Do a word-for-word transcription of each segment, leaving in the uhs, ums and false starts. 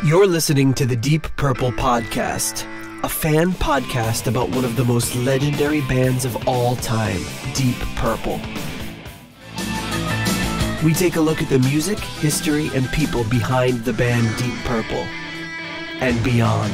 You're listening to the Deep Purple Podcast, a fan podcast about one of the most legendary bands of all time, Deep Purple. We take a look at the music, history, and people behind the band Deep Purple and beyond.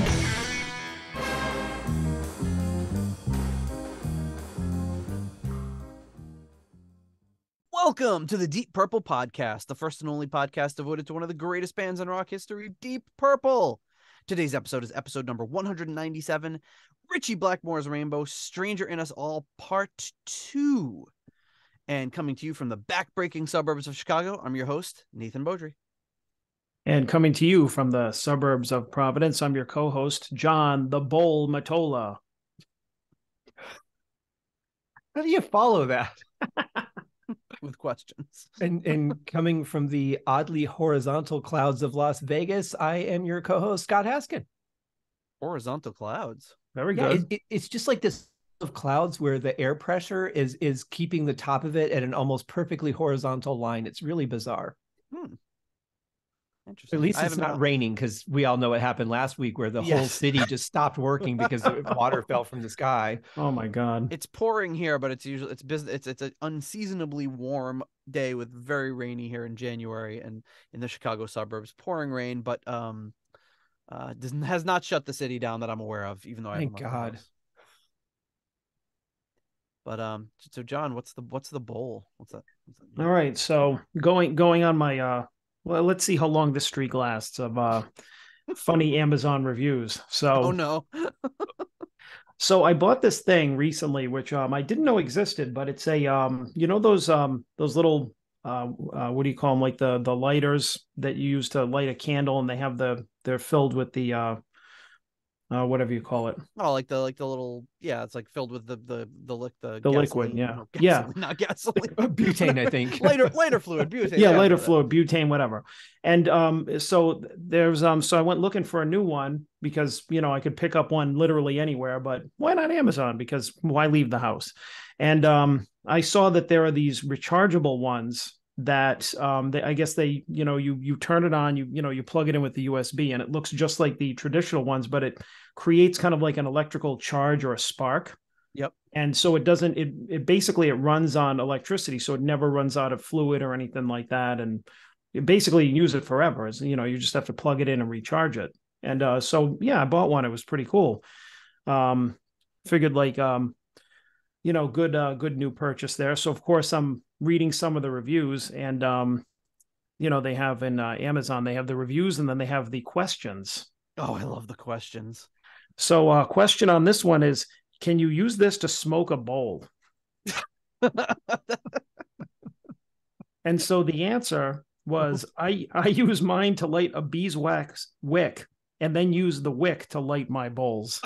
Welcome to the Deep Purple Podcast, the first and only podcast devoted to one of the greatest bands in rock history, Deep Purple. Today's episode is episode number one hundred ninety-seven, Ritchie Blackmore's Rainbow, Stranger in Us All, Part two. And coming to you from the back-breaking suburbs of Chicago, I'm your host, Nathan Beaudry. And coming to you from the suburbs of Providence, I'm your co-host, John the Bowl Matola. How do you follow that? With questions. And and coming from the oddly horizontal clouds of Las Vegas, I am your co-host, Scott Haskin. Horizontal clouds. Very Yeah, good. it, it, it's just like this of clouds where the air pressure is is keeping the top of it at an almost perfectly horizontal line. It's really bizarre. Hmm. Interesting. At least I it's haven't not been- raining, because we all know what happened last week where the Yes. whole city just stopped working because the water fell from the sky. Oh my God. It's pouring here, but it's usually it's business. It's it's an unseasonably warm day with very rainy here in January and in the Chicago suburbs. Pouring rain, but um, uh, doesn't has not shut the city down that I'm aware of. Even though I Thank haven't left the God. house. But um, so John, what's the what's the bowl? What's that? What's that All right. So going going on my uh well, let's see how long this streak lasts of uh funny Amazon reviews. So Oh no. So I bought this thing recently, which um I didn't know existed, but it's a um you know those um those little uh, uh what do you call them, like the the lighters that you use to light a candle, and they have the they're filled with the uh, uh whatever you call it. Oh, like the like the little yeah, it's like filled with the the the lick the, The liquid, gasoline- yeah. no, Yeah. gasoline, not gasoline. Butane, I think. lighter lighter fluid, butane. Yeah, lighter whatever. fluid, butane, whatever. And um so there's um so I went looking for a new one because, you know, I could pick up one literally anywhere, but why not Amazon? Because why leave the house? And um I saw that there are these rechargeable ones that um they, I guess they, you know, you you turn it on, you you know, you plug it in with the U S B, and it looks just like the traditional ones, but it creates kind of like an electrical charge or a spark. Yep. And so it doesn't, it, it basically, it runs on electricity. So it never runs out of fluid or anything like that. And you basically use it forever. It's, you know, you just have to plug it in and recharge it. And uh, so, yeah, I bought one. It was pretty cool. Um, figured like, um, you know, good, uh, good new purchase there. So of course I'm reading some of the reviews, and, um, you know, they have in uh, Amazon, they have the reviews, and then they have the questions. Oh, I love the questions. So uh question on this one is, can you use this to smoke a bowl? And so the answer was, I, I use mine to light a beeswax wick and then use the wick to light my bowls.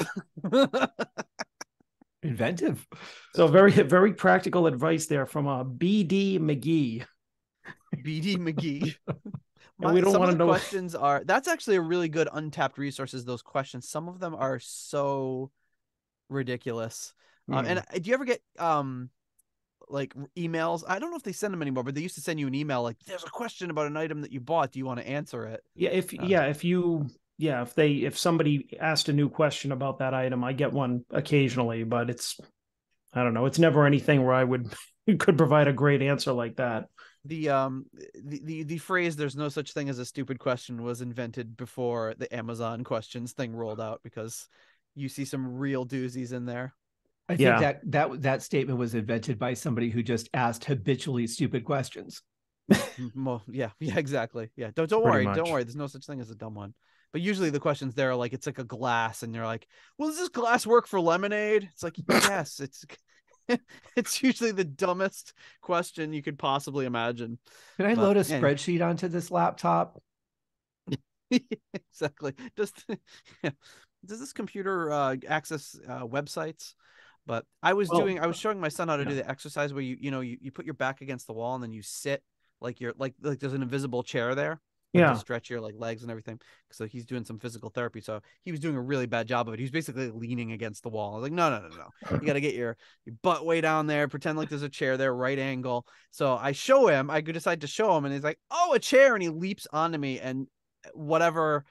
Inventive. So very, very practical advice there from uh, B D McGee. B D McGee. And we don't Some of want to the know. questions are that's actually a really good untapped resources. Those questions, some of them are so ridiculous. Um, Hmm. and uh, do you ever get um like emails? I don't know if they send them anymore, but they used to send you an email like, "There's a question about an item that you bought. Do you want to answer it?" Yeah, if Uh, yeah, if you yeah, if they if somebody asked a new question about that item, I get one occasionally, but it's I don't know, it's never anything where I would could provide a great answer like that. The um the, the the phrase "there's no such thing as a stupid question" was invented before the Amazon questions thing rolled out, because you see some real doozies in there. I think Yeah. that, that that statement was invented by somebody who just asked habitually stupid questions. Mo- yeah, yeah, exactly. Yeah, don't don't Pretty worry, much. don't worry. There's no such thing as a dumb one. But usually the questions there are like, it's like a glass, and you're like, "Well, does this glass work for lemonade?" It's like, yes, it's it's usually the dumbest question you could possibly imagine. Can I But, load a yeah. spreadsheet onto this laptop? Exactly. Just yeah. Does this computer uh, access uh, websites? But I was Well, doing, I was showing my son how to yeah. do the exercise where you, you know, you, you put your back against the wall and then you sit like you're like, like there's an invisible chair there. like, Yeah. to stretch your like legs and everything. So he's doing some physical therapy. So he was doing a really bad job of it. He was basically leaning against the wall. I was like, no, no, no, no. You got to get your, your butt way down there. Pretend like there's a chair there, right angle. So I show him. I decide to show him, and he's like, oh, a chair, and he leaps onto me, and whatever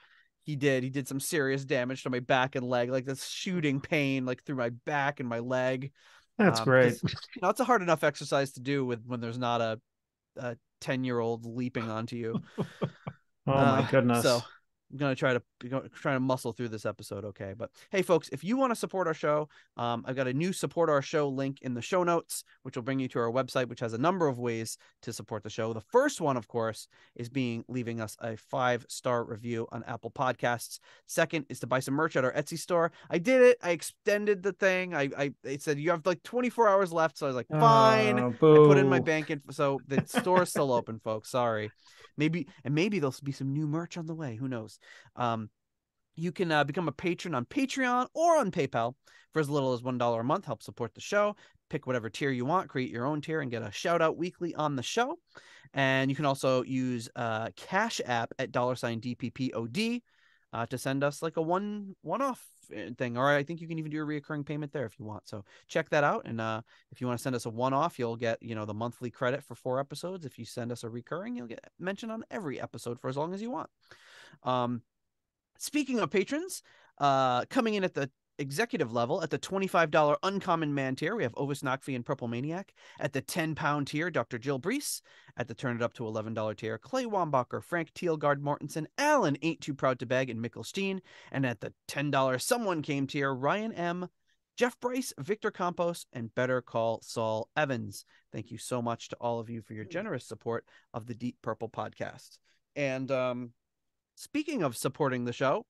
He did. He did some serious damage to my back and leg, like this shooting pain, like through my back and my leg. That's um, great. You know, it's a hard enough exercise to do with when there's not a a ten year old leaping onto you. Oh uh, my goodness. So I'm gonna try to try to muscle through this episode, okay? But hey, folks, if you want to support our show, um, I've got a new support our show link in the show notes, which will bring you to our website, which has a number of ways to support the show. The first one, of course, is being leaving us a five star review on Apple Podcasts. Second is to buy some merch at our Etsy store. I did it. I extended the thing. I I it said you have like twenty-four hours left, so I was like, fine. Oh, I put in my boo. bank info, so the store is still open, folks. Sorry. Maybe and maybe there'll be some new merch on the way. Who knows? Um, you can uh, become a patron on Patreon or on PayPal for as little as one dollar a month. Help support the show. Pick whatever tier you want. Create your own tier and get a shout out weekly on the show. And you can also use uh, Cash App at dollar sign D P P O D uh, to send us like a one one off thing. Or I think you can even do a reoccurring payment there if you want. So check that out. And uh, if you want to send us a one off, you'll get, you know, the monthly credit for four episodes. If you send us a recurring, you'll get mentioned on every episode for as long as you want. Um, Speaking of patrons, uh, coming in at the executive level at the twenty-five dollar Uncommon Man tier, we have Ovis Nakfi and Purple Maniac. At the ten pound tier, Doctor Jill Brees. At the turn it up to eleven dollar tier, Clay Wambacher, Frank Teelgard Mortensen, Alan Ain't Too Proud to Beg, and Mikkel Steen. And at the ten dollar Someone Came tier, Ryan M., Jeff Bryce, Victor Campos, and Better Call Saul Evans. Thank you so much to all of you for your generous support of the Deep Purple podcast. And, um, speaking of supporting the show,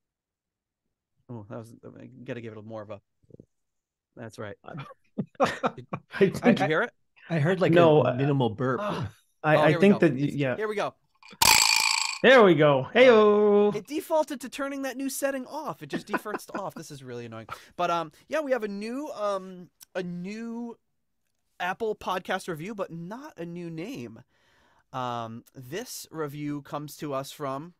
oh, that was I gotta give it more of a. That's right. Did, did you hear it? I heard like No, a minimal burp. I, Oh, I here we think go. that It's- yeah. Here we go. There we go. Heyo. It defaulted to turning that new setting off. It just defaults to off. This is really annoying. But um, yeah, we have a new um a new Apple podcast review, but not a new name. Um, this review comes to us from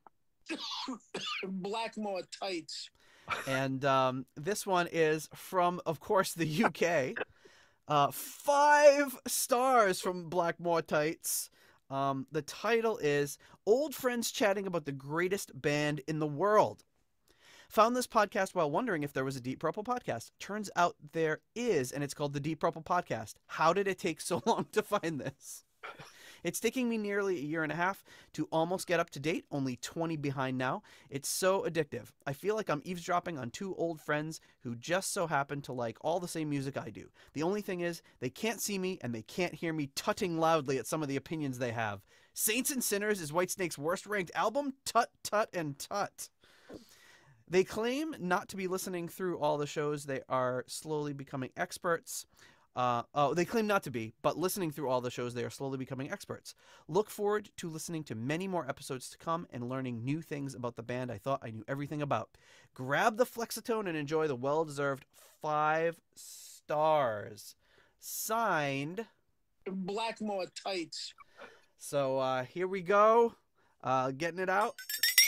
Blackmore tights. And um, this one is from, of course, the U K. Uh, five stars from Blackmore Tights. Um, the title is Old Friends Chatting About the Greatest Band in the World. Found this podcast while wondering if there was a Deep Purple podcast. Turns out there is, and it's called the Deep Purple Podcast. How did it take so long to find this? It's taking me nearly a year and a half to almost get up to date, only twenty behind now. It's so addictive. I feel like I'm eavesdropping on two old friends who just so happen to like all the same music I do. The only thing is, they can't see me and they can't hear me tutting loudly at some of the opinions they have. Saints and Sinners is Whitesnake's worst ranked album? Tut, tut, and tut. They claim not to be listening through all the shows. They are slowly becoming experts. Uh, oh, they claim not to be, but listening through all the shows, they are slowly becoming experts. Look forward to listening to many more episodes to come and learning new things about the band I thought I knew everything about. Grab the Flexitone and enjoy the well-deserved five stars. Signed, Blackmore tights. So uh, here we go. Uh, getting it out.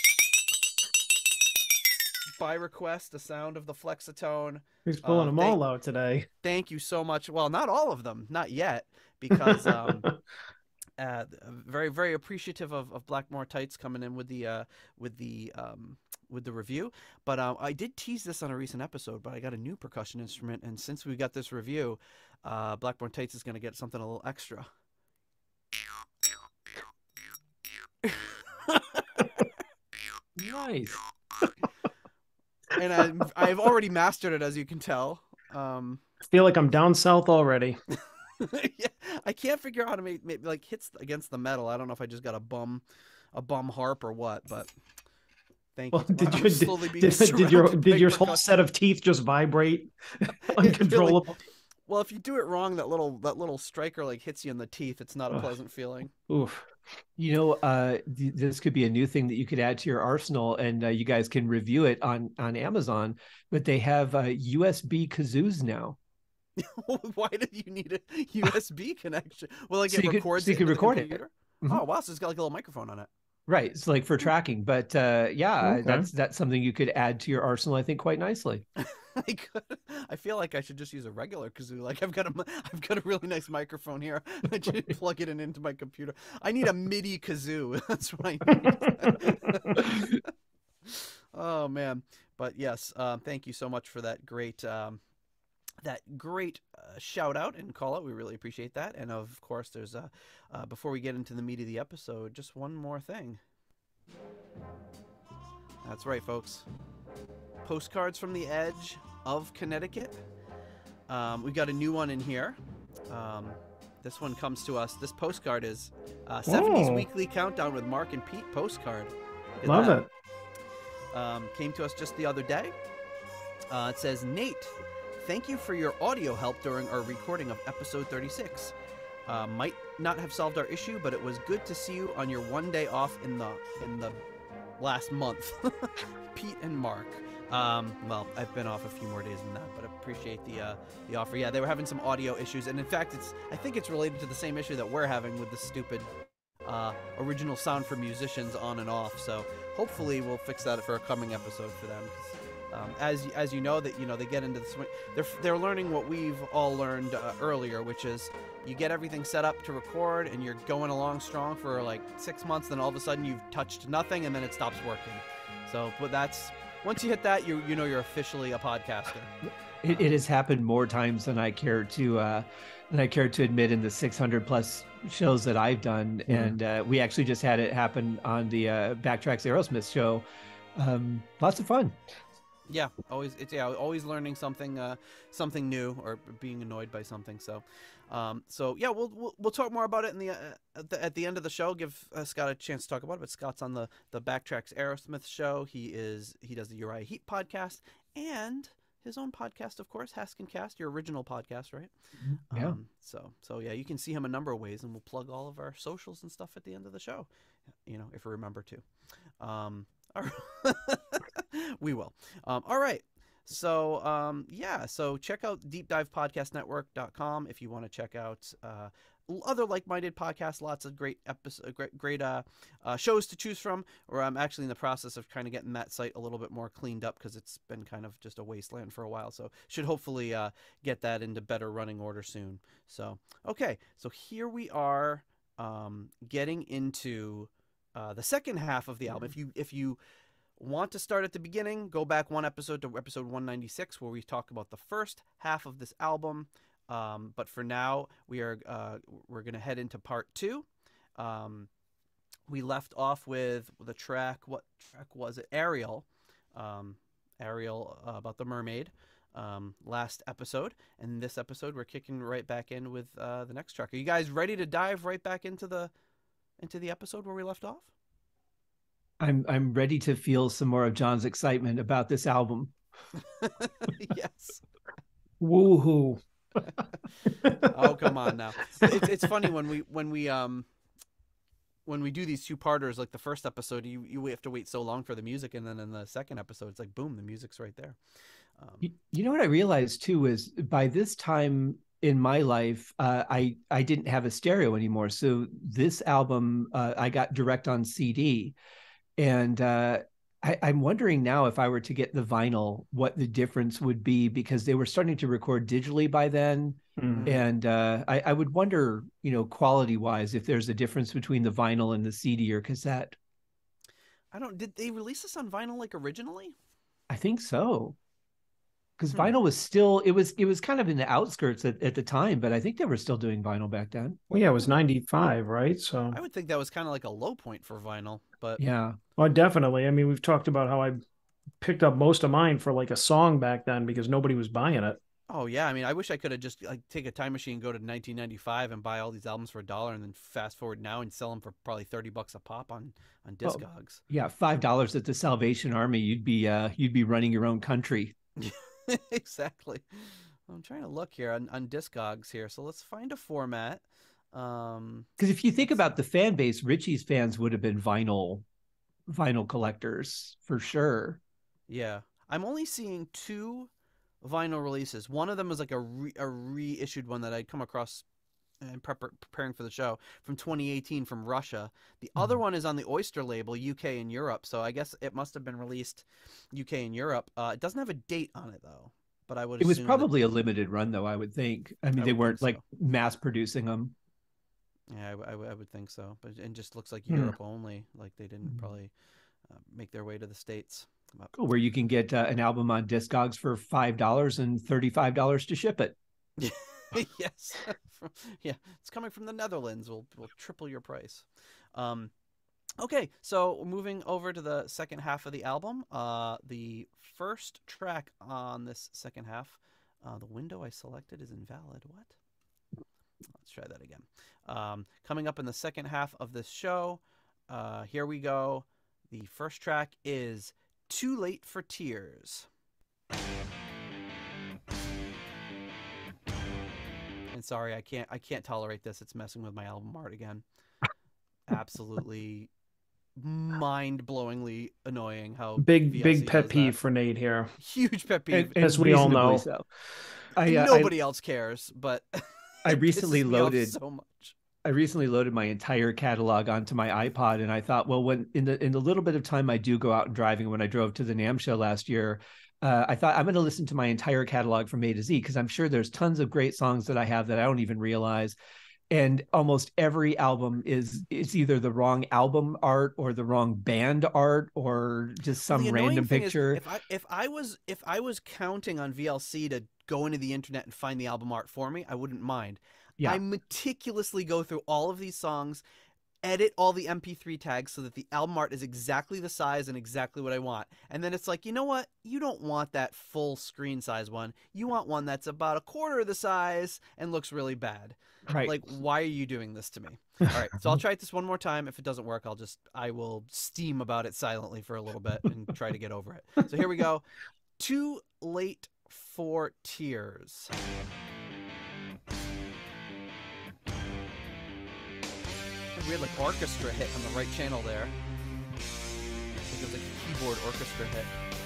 By request, the sound of the Flexitone. He's pulling Uh, them thank- all out today. Thank you so much. Well, not all of them, not yet, because um, uh, very, very appreciative of, of Blackmore Tights coming in with the uh, with the um, with the review. But um, I did tease this on a recent episode, but I got a new percussion instrument, and since we got this review, uh, Blackmore Tights is going to get something a little extra. Nice. And I've, I've already mastered it, as you can tell. Um, I feel like I'm down south already. yeah, I can't figure out how to make, make like hits against the metal. I don't know if I just got a bum, a bum harp or what, but thank Well, you. did, I'm you, slowly did, being did, did surrounded your by did your whole percussion. set of teeth just vibrate uncontrollable? Well, if you do it wrong, that little that little striker like hits you in the teeth. It's not a Ugh. pleasant feeling. Oof. You know, uh, th- this could be a new thing that you could add to your arsenal, and uh, you guys can review it on on Amazon. But they have uh, U S B kazoos now. Why did you need a U S B connection? Well, like So it you could- records so you it could into the record it. computer? Mhm. Oh wow, so it's got like a little microphone on it. Right, it's like for tracking. But uh, yeah, Okay. that's that's something you could add to your arsenal, I think, quite nicely. I could. I feel like I should just use a regular kazoo. Like I've got a, I've got a really nice microphone here. I should plug it in into my computer. I need a MIDI kazoo. That's what I need. Oh man, but yes, um, thank you so much for that great, um, that great uh, shout out and call out. We really appreciate that. And of course, there's uh, uh, before we get into the meat of the episode, just one more thing. That's right, folks. Postcards from the Edge of Connecticut. Um, we've got a new one in here. Um, this one comes to us. This postcard is uh, seventies Oh. Weekly Countdown with Mark and Pete postcard. Look at Love that. it. Um, came to us just the other day. Uh, it says, Nate, thank you for your audio help during our recording of episode thirty-six. Uh, might not have solved our issue, but it was good to see you on your one day off in the in the last month. Pete and Mark. Um, well, I've been off a few more days than that, but I appreciate the uh, the offer. Yeah, they were having some audio issues, and in fact, it's I think it's related to the same issue that we're having with the stupid uh, original sound for musicians on and off. So hopefully, we'll fix that for a coming episode for them. 'Cause, um, as as you know, that you know they get into the swing. They're they're learning what we've all learned uh, earlier, which is you get everything set up to record, and you're going along strong for like six months. Then all of a sudden, you've touched nothing, and then it stops working. So, but that's once you hit that, you you know you're officially a podcaster. It, it has happened more times than I care to uh, than I care to admit in the six hundred plus shows that I've done, Yeah. and uh, we actually just had it happen on the uh, Backtracks Aerosmith show. Um, lots of fun. Yeah, always it's yeah, always learning something uh, something new or being annoyed by something. So, um, so yeah, we'll, we'll we'll talk more about it in the, uh, at the at the end of the show. Give uh, Scott a chance to talk about it. But Scott's on the the Backtracks Aerosmith show. He is he does the Uriah Heep podcast and his own podcast, of course, Haskin Cast, your original podcast, right? Yeah. Um, so so yeah, you can see him a number of ways, and we'll plug all of our socials and stuff at the end of the show. You know, if we remember to. Um, all right. We will. Um, all right. So, um, yeah. So check out deep dive podcast network dot com if you want to check out uh, other like-minded podcasts. Lots of great episodes, great, great uh, uh, shows to choose from. Or I'm actually in the process of kind of getting that site a little bit more cleaned up because it's been kind of just a wasteland for a while. So should hopefully uh, get that into better running order soon. So, okay. So here we are um, getting into uh, the second half of the album. If you, if you, want to start at the beginning, go back one episode to episode one ninety-six where we talk about the first half of this album. Um, but for now, we are uh, we're going to head into part two. Um, we left off with the track. What track was it? Ariel. Um, Ariel uh, about the mermaid. Um, last episode, and this episode we're kicking right back in with uh, the next track. Are you guys ready to dive right back into the into the episode where we left off? I'm I'm ready to feel some more of John's excitement about this album. Yes. Woohoo. Oh, come on now. It's it's funny when we when we um when we do these two parters, like the first episode, you you have to wait so long for the music, and then in the second episode, it's like boom, the music's right there. Um, You, you know what I realized too is by this time in my life, uh, I I didn't have a stereo anymore. So this album uh, I got direct on C D. And uh, I, I'm wondering now if I were to get the vinyl, what the difference would be, because they were starting to record digitally by then. Mhm. And uh, I, I would wonder, you know, quality wise, if there's a difference between the vinyl and the C D or cassette. I don't. Did they release this on vinyl like originally? I think so. Because Hmm. vinyl was still, it was it was kind of in the outskirts at, at the time, but I think they were still doing vinyl back then. Well, yeah, it was ninety-five, right? So, I would think that was kind of like a low point for vinyl, but Yeah. well, definitely. I mean, we've talked about how I picked up most of mine for like a song back then because nobody was buying it. oh yeah. I mean, I wish I could have just like take a time machine, go to nineteen ninety-five, and buy all these albums for a dollar, and then fast forward now and sell them for probably thirty bucks a pop on on Oh. Discogs. Yeah, five dollars at the Salvation Army, you'd be uh, you'd be running your own country. Exactly. I'm trying to look here on, on Discogs here. So let's find a format. Um, Because if you think about the fan base, Ritchie's fans would have been vinyl vinyl collectors for sure. yeah, I'm only seeing two vinyl releases. One of them is like a re, a reissued one that I'd come across in prep, preparing for the show from twenty eighteen from Russia. The other Mhm. one is on the Oyster label, U K and Europe. So I guess it must have been released U K and Europe. Uh, it doesn't have a date on it though, but I would It was assume probably that, a limited run, though, I would think. I mean, I they would weren't think like so. mass producing them. Yeah, I, w- I w- I would think so. But it just looks like Hmm. Europe only. Like they didn't Mhm. probably uh, make their way to the States. Cool, where you can get uh, an album on Discogs for five dollars and thirty-five dollars to ship it. Yes. Yeah, it's coming from the Netherlands. We'll, we'll triple your price. Um, okay, so moving over to the second half of the album. Uh, the first track on this second half, uh, the window I selected is invalid. What? Let's try that again. Um, coming up in the second half of this show, uh, here we go. The first track is Too Late for Tears. And sorry, I can't I can't tolerate this. It's messing with my album art again. Absolutely mind-blowingly annoying how Big V L C big pet does peeve that. for Nate here. Huge pet peeve. And, and As we all reasonably know. so. I, uh, Nobody I, else cares, but I it recently pisses me off loaded so much. I recently loaded my entire catalog onto my iPod, and I thought, well, when in the in the little bit of time I do go out and driving, when I drove to the NAMM show last year, uh, I thought I'm going to listen to my entire catalog from A to Z, because I'm sure there's tons of great songs that I have that I don't even realize. And almost every album is is either the wrong album art or the wrong band art or just some The annoying random thing picture. Is, if I if I was if I was counting on V L C to go into the internet and find the album art for me, I wouldn't mind. Yeah. I meticulously go through all of these songs, edit all the M P three tags so that the album art is exactly the size and exactly what I want. And then it's like, you know what? You don't want that full screen size one. You want one that's about a quarter of the size and looks really bad. Right. Like, why are you doing this to me? All right, so I'll try this one more time. If it doesn't work, I'll just, I will steam about it silently for a little bit and try to get over it. So here we go. Too Late for Tears. Weird like orchestra hit on the right channel there. I think it was like a keyboard orchestra hit.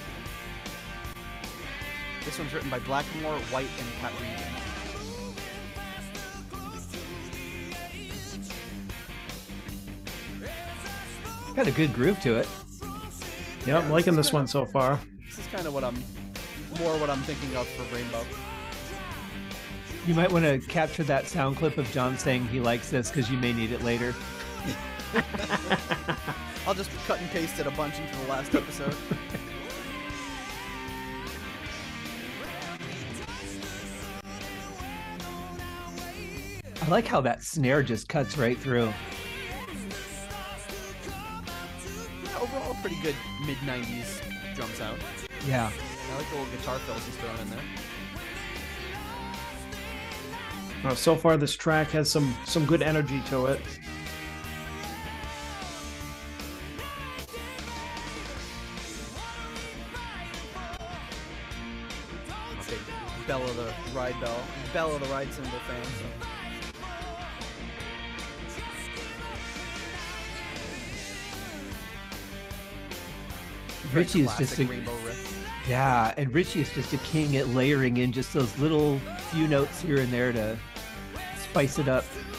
This one's written by Blackmore, White, and Pat Regan. Got a good groove to it. Yeah, I'm liking this one so far. This is kind of what I'm, more what I'm thinking of for Rainbow. You might want to capture that sound clip of John saying he likes this, because you may need it later. I'll just cut and paste it a bunch into the last episode. I like how that snare just cuts right through. Yeah, overall, pretty good mid nineties drum sound. Yeah. I like the little guitar fills he's throwing in there. Uh, so far, this track has some some good energy to it. Okay, Bell of the Ride Bell, Bell of the Ride cymbal fan. So. Ritchie is just a Rainbow riff. yeah, and Ritchie is just a king at layering in just those little few notes here and there to spice it up.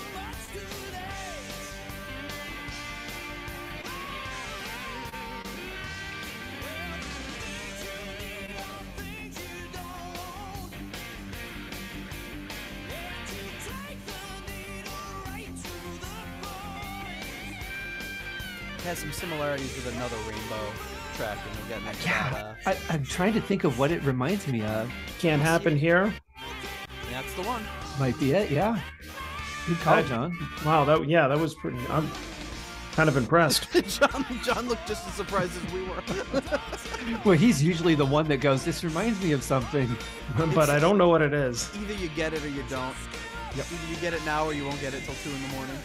It has some similarities with another Rainbow track, and we'll get into Yeah, that. Uh, I, I'm trying to think of what it reminds me of. Can't happen here. that's the one. Might be it, yeah. Good call, I- John. Wow, that yeah, that was pretty. I'm kind of impressed. John, John looked just as surprised as we were. Well, he's usually the one that goes, this reminds me of something. But I don't know what it is. Either you get it or you don't. Yep. Either you get it now or you won't get it till two in the morning.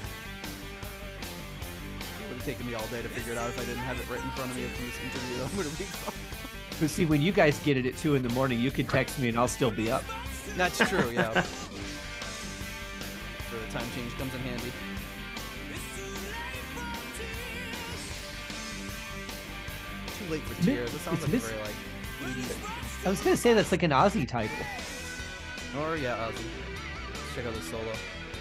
It would have taken me all day to figure it out if I didn't have it right in front of me from this interview that I'm going to be from. But see, when you guys get it at two in the morning, you can text me and I'll still be up. That's true, yeah. So the time change comes in handy. Too Late for Tears. This sounds It's like a mis- very like eighties. I was going to say that's like an Ozzy title. Or yeah, Ozzy. Let's check out this solo.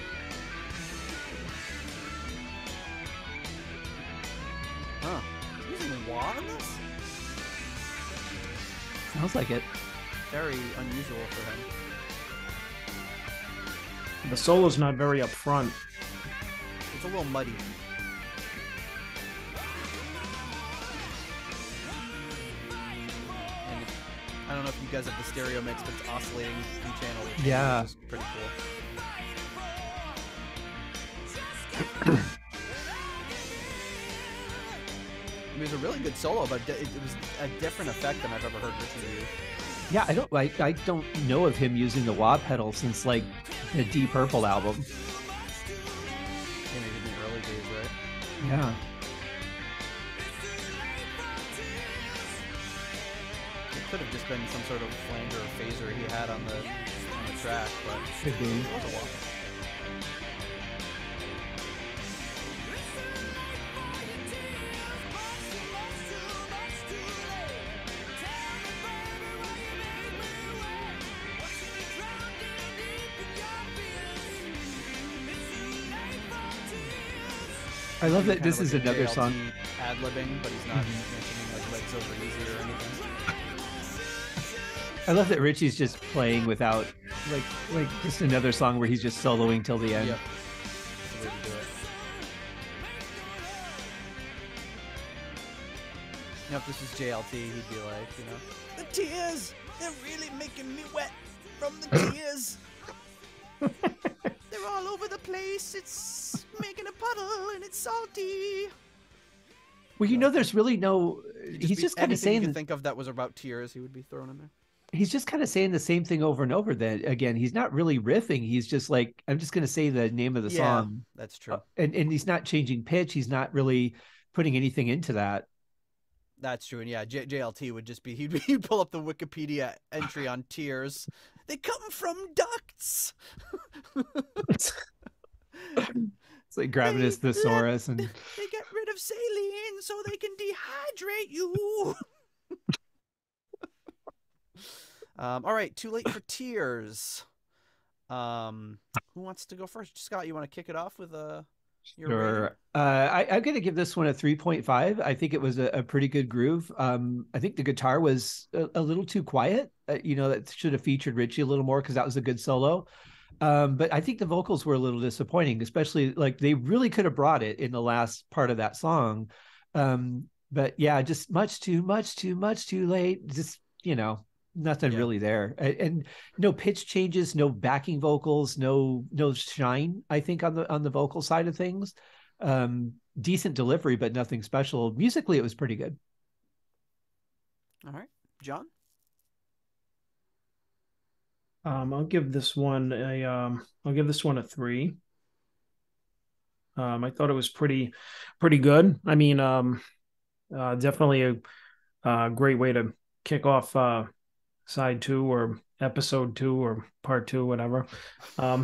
Huh. He's using wah on this? Sounds like it. Very unusual for him. The solo's not very upfront. It's a little muddy. I don't know if you guys have the stereo mix, but it's oscillating two channels. Yeah. Which is pretty cool. I mean, it was a really good solo, but it, it was a different effect than I've ever heard Ritchie use. Yeah, I don't I, I don't know of him using the wah pedal since like the Deep Purple album. Yeah, maybe in the early days, right? Yeah. It could have just been some sort of flanger or phaser he had on the on the track, but Could be. it was a wah. I love that Kind this of is like a another J L T song. ad-libbing, but he's not mentioning like legs over easy or anything. I love that Ritchie's just playing without like like just another song where he's just soloing till the end. Yep. That's the way to do it. You know, if this was J L T, he'd be like, you know, the tears, they're really making me wet from the tears. They're all over the place. It's making a puddle and it's salty. Well, you know, there's really no. He's be- just kind of anything you saying could the- think of that was about tears, he would be thrown in there. he's just kind of saying the same thing over and over. That again, he's not really riffing. He's just like, I'm just going to say the name of the Yeah, song, that's true. and and he's not changing pitch. He's not really putting anything into that. That's true. And yeah, J- JLT would just be, he'd, he'd pull up the Wikipedia entry on tears. They come from ducts. It's like grabbing his They- thesaurus and They get rid of saline so they can dehydrate you. um, all right, too late for tears. Um, who wants to go first? Scott, you want to kick it off with uh, your rating? Sure. Uh, I, I'm going to give this one a three point five. I think it was a, a pretty good groove. Um, I think the guitar was a, a little too quiet. Uh, you know, that should have featured Ritchie a little more because that was a good solo. Um, but I think the vocals were a little disappointing, especially like they really could have brought it in the last part of that song. Um, but yeah, just much too much, too much, too late. Just, you know, nothing Yeah. really there. And, and no pitch changes, no backing vocals, no no shine, I think, on the on the vocal side of things. Um, decent delivery, but nothing special. Musically, it was pretty good. All right, John. Um, I'll give this one a um, I'll give this one a three. Um, I thought it was pretty, pretty good. I mean, um, uh, definitely a, a great way to kick off uh, side two or episode two or part two, whatever. Um,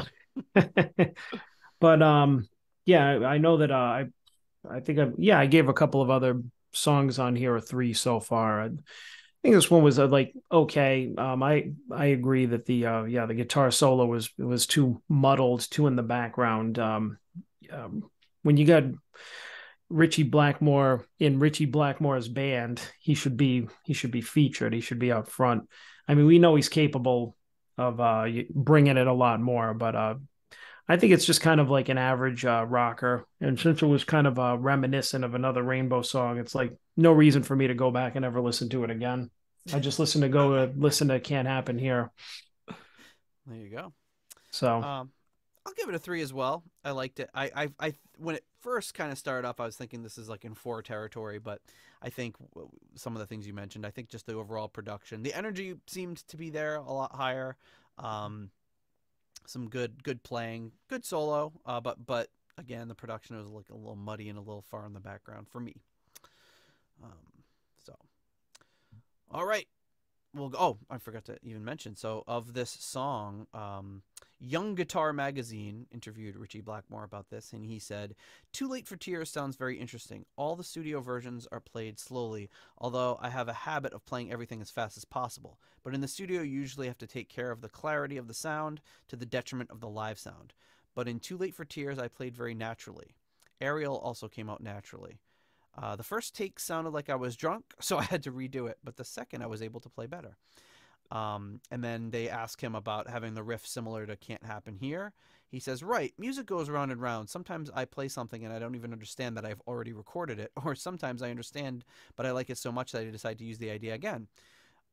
but um, yeah, I know that uh, I, I think I yeah I gave a couple of other songs on here a three so far. I, I think this one was uh, like okay. Um, I I agree that the uh, yeah the guitar solo was was too muddled, too in the background. Um, um, when you got Ritchie Blackmore in Ritchie Blackmore's band, he should be he should be featured. He should be out front. I mean, we know he's capable of uh, bringing it a lot more, but uh, I think it's just kind of like an average uh, rocker. And since it was kind of uh, reminiscent of another Rainbow song, it's like no reason for me to go back and ever listen to it again. I just listen to go to listen to Can't Happen Here. There you go. So Um, I'll give it a three as well. I liked it. I, I, I when it first kind of started off, I was thinking this is like in four territory, but I think w- some of the things you mentioned, I think just the overall production, the energy seemed to be there a lot higher. Um, some good, good playing, good solo. Uh, but, but again, the production was like a little muddy and a little far in the background for me. Um, so, all right. Well, oh, I forgot to even mention. So, of this song, um, Young Guitar Magazine interviewed Ritchie Blackmore about this, and he said, "Too Late for Tears sounds very interesting. All the studio versions are played slowly, although I have a habit of playing everything as fast as possible. But in the studio, you usually have to take care of the clarity of the sound to the detriment of the live sound. But in Too Late for Tears, I played very naturally. Ariel also came out naturally. Uh, the first take sounded like I was drunk, so I had to redo it, but the second I was able to play better." Um, and then they ask him about having the riff similar to Can't Happen Here. He says, "Right, music goes round and round. Sometimes I play something and I don't even understand that I've already recorded it, or sometimes I understand, but I like it so much that I decide to use the idea again.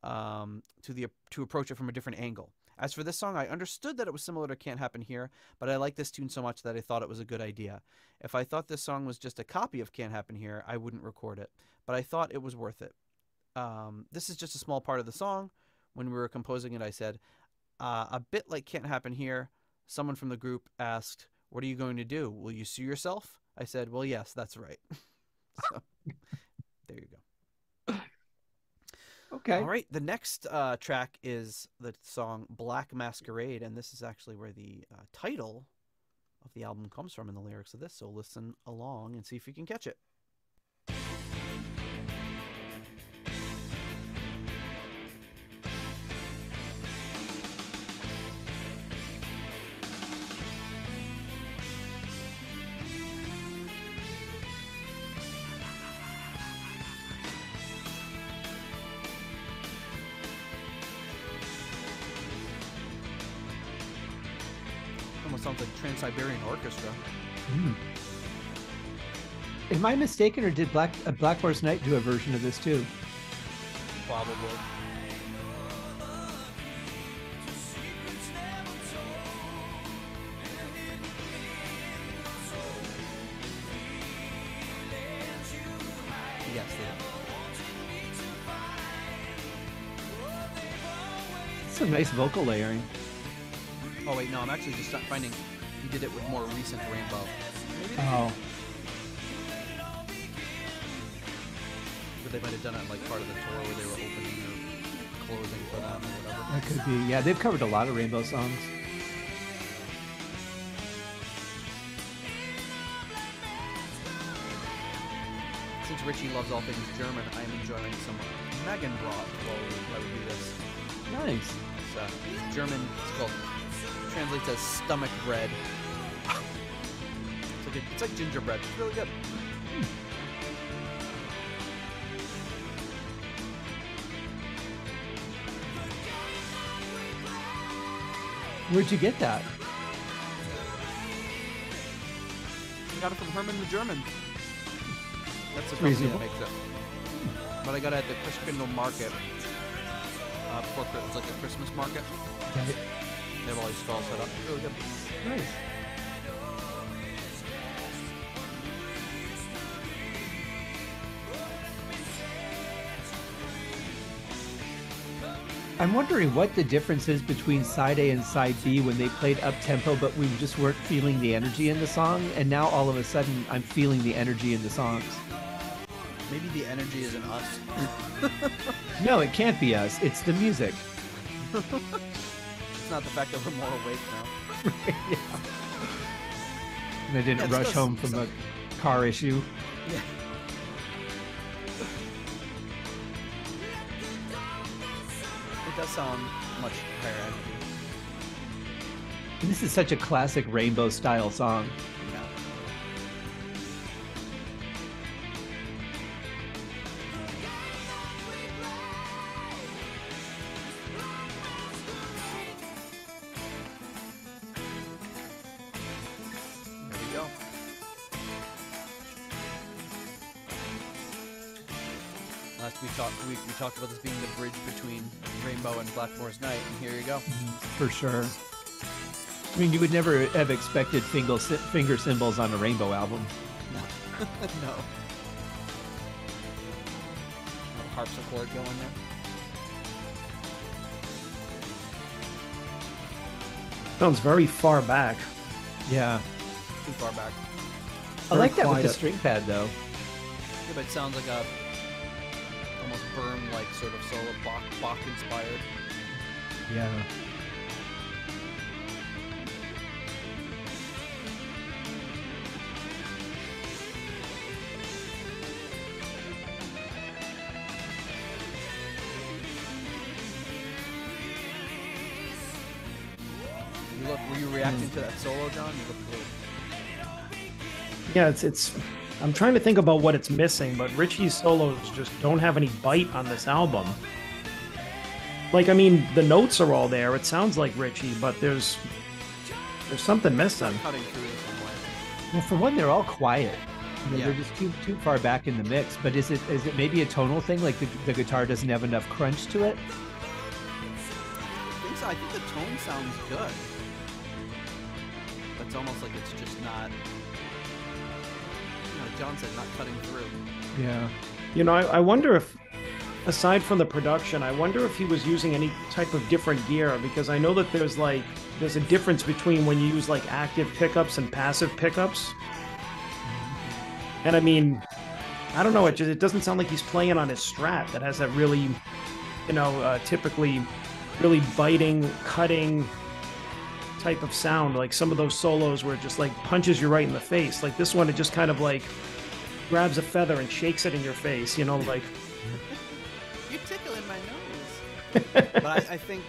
um, to the to approach it from a different angle. As for this song, I understood that it was similar to Can't Happen Here, but I like this tune so much that I thought it was a good idea. If I thought this song was just a copy of Can't Happen Here, I wouldn't record it, but I thought it was worth it. Um, this is just a small part of the song. When we were composing it, I said, uh, a bit like Can't Happen Here, someone from the group asked, what are you going to do? Will you sue yourself? I said, well, yes, that's right. So, there you go. Okay. All right. The next uh, track is the song Black Masquerade, and this is actually where the uh, title of the album comes from in the lyrics of this. So listen along and see if you can catch it. Almost sounds like Trans-Siberian Orchestra. Mm. Am I mistaken, or did Black uh, Blackmore's Night do a version of this too? Probably. Yes, they did. Some nice vocal layering. Oh wait, no, I'm actually just not finding he did it with more recent Rainbow. Maybe they Oh. But they might have done it like part of the tour where they were opening or closing for them or whatever. That could be. Yeah, they've covered a lot of Rainbow songs. Since Ritchie loves all things German, I am enjoying some mcbride while we, while we do this. Nice. It's, uh, German, it's called, translates as stomach bread. It's like, a, it's like gingerbread. It's really good. Where'd you get that? I got it from Herman the German. That's the company Reasonable. that makes it. But I got it at the Christkindl market. Uh, before Chris- it's like a Christmas market. Right. They have all these stalls set up. It's really good. Nice. I'm wondering what the difference is between side A and side B when they played up tempo, but we just weren't feeling the energy in the song, and now all of a sudden I'm feeling the energy in the songs. Maybe the energy isn't us. No, it can't be us. It's the music. It's not the fact that we're more awake now. Yeah. And I didn't Yeah, it rush does home from suck. a car issue. Yeah. It does sound much higher energy. And this is such a classic Rainbow style song. Yeah. There we go. Last week, talk, week we talked about this being the bridge between Rainbow and Blackmore's Night, and here you go. For sure. I mean, you would never have expected finger, finger cymbals on a Rainbow album. No. No. A harpsichord going there. Sounds very far back. Yeah. Too far back. I like that with quiet. the string pad, though. Yeah, but it sounds like a almost Böhm-like sort of solo, Bach, Bach inspired. Yeah. You look, were you reacting to that solo, John? You look really. Yeah, it's it's. I'm trying to think about what it's missing, but Ritchie's solos just don't have any bite on this album. Like, I mean, the notes are all there. It sounds like Ritchie, but there's there's something missing. Cutting through this one way. Well, for one, they're all quiet. You know, Yeah. They're just too too far back in the mix. But is it is it maybe a tonal thing? Like the, the guitar doesn't have enough crunch to it? I think so. I think the tone sounds good. But it's almost like it's just not, you know, like John said, not cutting through. Yeah. You know, I, I wonder if, aside from the production, I wonder if he was using any type of different gear, because I know that there's like, there's a difference between when you use like active pickups and passive pickups. And I mean, I don't know, it just, it doesn't sound like he's playing on his Strat that has that really, you know, uh, typically really biting, cutting type of sound. Like some of those solos where it just like punches you right in the face. Like this one, it just kind of like grabs a feather and shakes it in your face, you know, like. You're tickling my nose. But I, I think,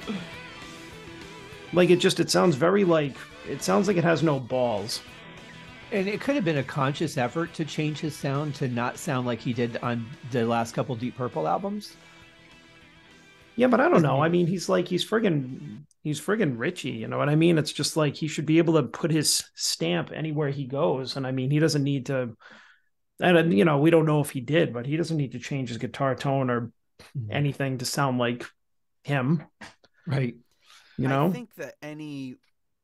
like it just, it sounds very like, it sounds like it has no balls. And it could have been a conscious effort to change his sound to not sound like he did on the last couple Deep Purple albums. Yeah, but I don't know. I mean, he's like, he's friggin', he's friggin' Ritchie, you know what I mean? It's just like, he should be able to put his stamp anywhere he goes. And I mean, he doesn't need to, and you know, we don't know if he did, but he doesn't need to change his guitar tone or anything to sound like him. Right. You know? I think that any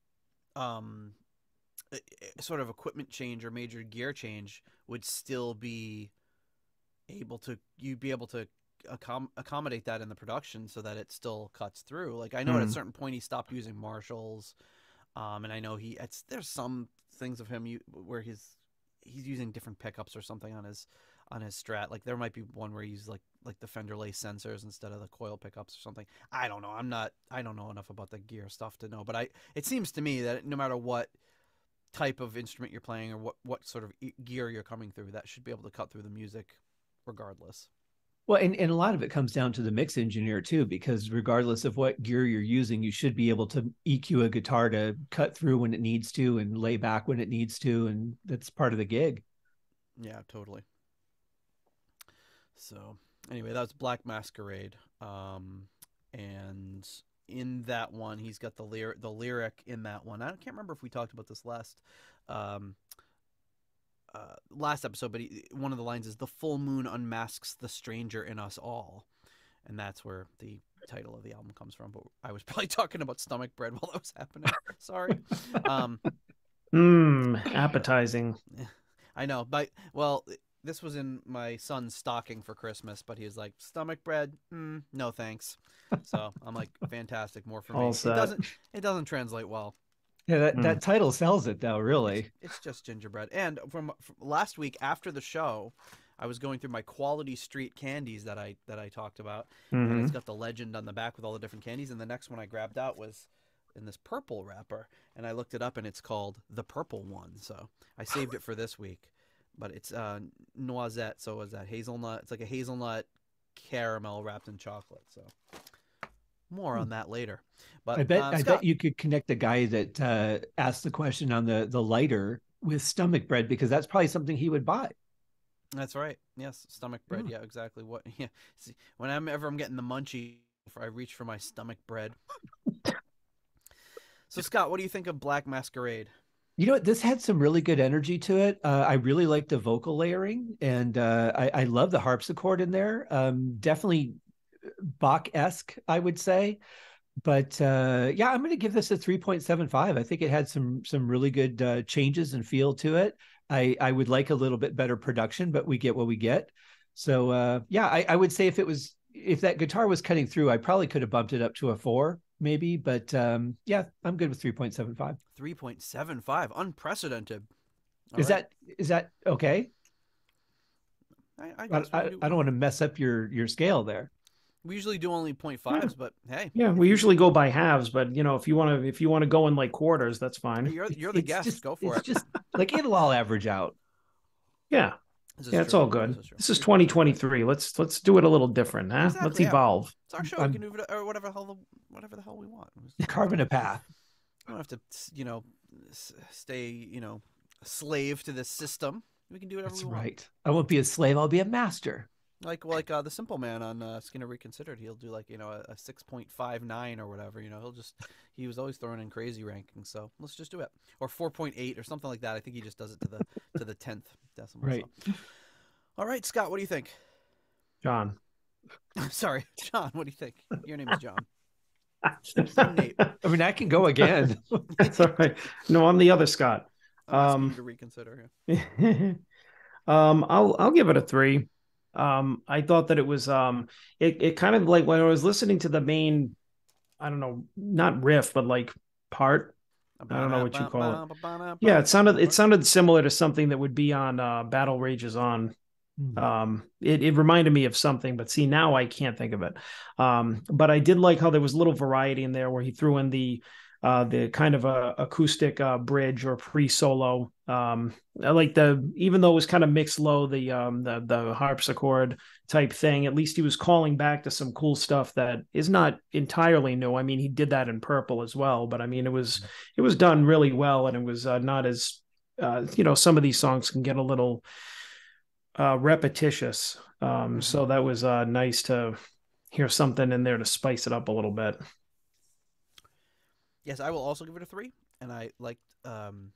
um, sort of equipment change or major gear change would still be able to, you'd be able to accom accommodate that in the production so that it still cuts through. Like I know Mm. at a certain point he stopped using Marshalls, um, and I know he it's there's some things of him you, where he's he's using different pickups or something on his on his Strat. Like there might be one where he's like like the Fender lace sensors instead of the coil pickups or something. I don't know. I'm not I don't know enough about the gear stuff to know, but I it seems to me that no matter what type of instrument you're playing or what what sort of e gear you're coming through, that should be able to cut through the music regardless. Well, and, and a lot of it comes down to the mix engineer too, because regardless of what gear you're using, you should be able to E Q a guitar to cut through when it needs to and lay back when it needs to. And that's part of the gig. Yeah, totally. So anyway, that was Black Masquerade. Um, and in that one, he's got the lyric, the lyric in that one. I can't remember if we talked about this last, um, Uh, last episode, but he, one of the lines is "The full moon unmasks the stranger in us all," and that's where the title of the album comes from. But I was probably talking about stomach bread while that was happening. Sorry. Um, Mmm, appetizing. I know, but well, this was in my son's stocking for Christmas, but he was like, "Stomach bread? Mm, no, thanks." So I'm like, "Fantastic, more for me." All It set. doesn't. It doesn't translate well. Yeah, that, Mm. that title sells it though, really. It's just gingerbread. And from, from last week after the show, I was going through my Quality Street candies that I that I talked about, and Mhm. it's got the legend on the back with all the different candies. And the next one I grabbed out was in this purple wrapper, and I looked it up, and it's called the Purple One. So I saved it for this week, but it's uh, noisette. So is that hazelnut? It's like a hazelnut caramel wrapped in chocolate. So more on that later. But I bet uh, I Scott, bet you could connect the guy that uh, asked the question on the the lighter with stomach bread, because that's probably something he would buy. That's right. Yes, stomach bread. Yeah. Yeah, exactly. What? Yeah. See, whenever I'm getting the munchie, I reach for my stomach bread. So, Scott, what do you think of Black Masquerade? You know what? This had some really good energy to it. Uh, I really like the vocal layering, and uh, I, I love the harpsichord in there. Um, definitely Bach-esque, I would say. But uh, yeah, I'm going to give this a three point seven five. I think it had some some really good uh, changes and feel to it. I, I would like a little bit better production, but we get what we get. So uh, yeah, I, I would say if it was if that guitar was cutting through, I probably could have bumped it up to a four, maybe. But um, yeah, I'm good with three point seven five. three point seven five. Unprecedented. All Is right. that is that okay? I, I, I, guess we I, can do- I don't want to mess up your your scale there. We usually do only point fives, but hey. Yeah, we usually go by halves, but you know, if you want to, if you want to go in like quarters, that's fine. You're, you're the It's guest. just- Go for it's it. just like it'll all average out. Yeah, This is yeah, it's true. all good. This is, This is twenty twenty-three. Let's let's do it a little different, huh? Exactly, Let's yeah. evolve. It's our show. I'm- We can do it or whatever the hell, the, whatever the hell we want. Carving a path. We don't have to, you know, s- stay, you know, a slave to this system. We can do whatever That's we want. right. I won't be a slave. I'll be a master. Like like uh, the Simple Man on uh, Skinner Reconsidered. He'll do like, you know, a, a six point five nine or whatever. You know, he'll just he was always throwing in crazy rankings. So let's just do it, or four point eight or something like that. I think he just does it to the to the tenth decimal. Right. So. All right, Scott, what do you think? John. Sorry, John. What do you think? Your name is John. Nate. I mean, I can go again. It's all right. No, I'm the other Scott. I'm asking Um, you to reconsider. um, I'll I'll give it a three. Um, I thought that it was um, it it kind of like when I was listening to the main, I don't know, not riff, but like part. I don't know what you call it. Yeah, it sounded it sounded similar to something that would be on uh, Battle Rages On. Um, it, it reminded me of something, but see, now I can't think of it. Um, but I did like how there was a little variety in there where he threw in the uh, the kind of a acoustic uh, bridge or pre-solo. Um, I like the, even though it was kind of mixed low, the um, the the harpsichord type thing. At least he was calling back to some cool stuff that is not entirely new. I mean, he did that in Purple as well, but I mean, it was it was done really well, and it was uh, not as uh, you know, some of these songs can get a little uh repetitious, um mm-hmm. So that was uh nice to hear something in there to spice it up a little bit. Yes, I will also give it a three, and I liked um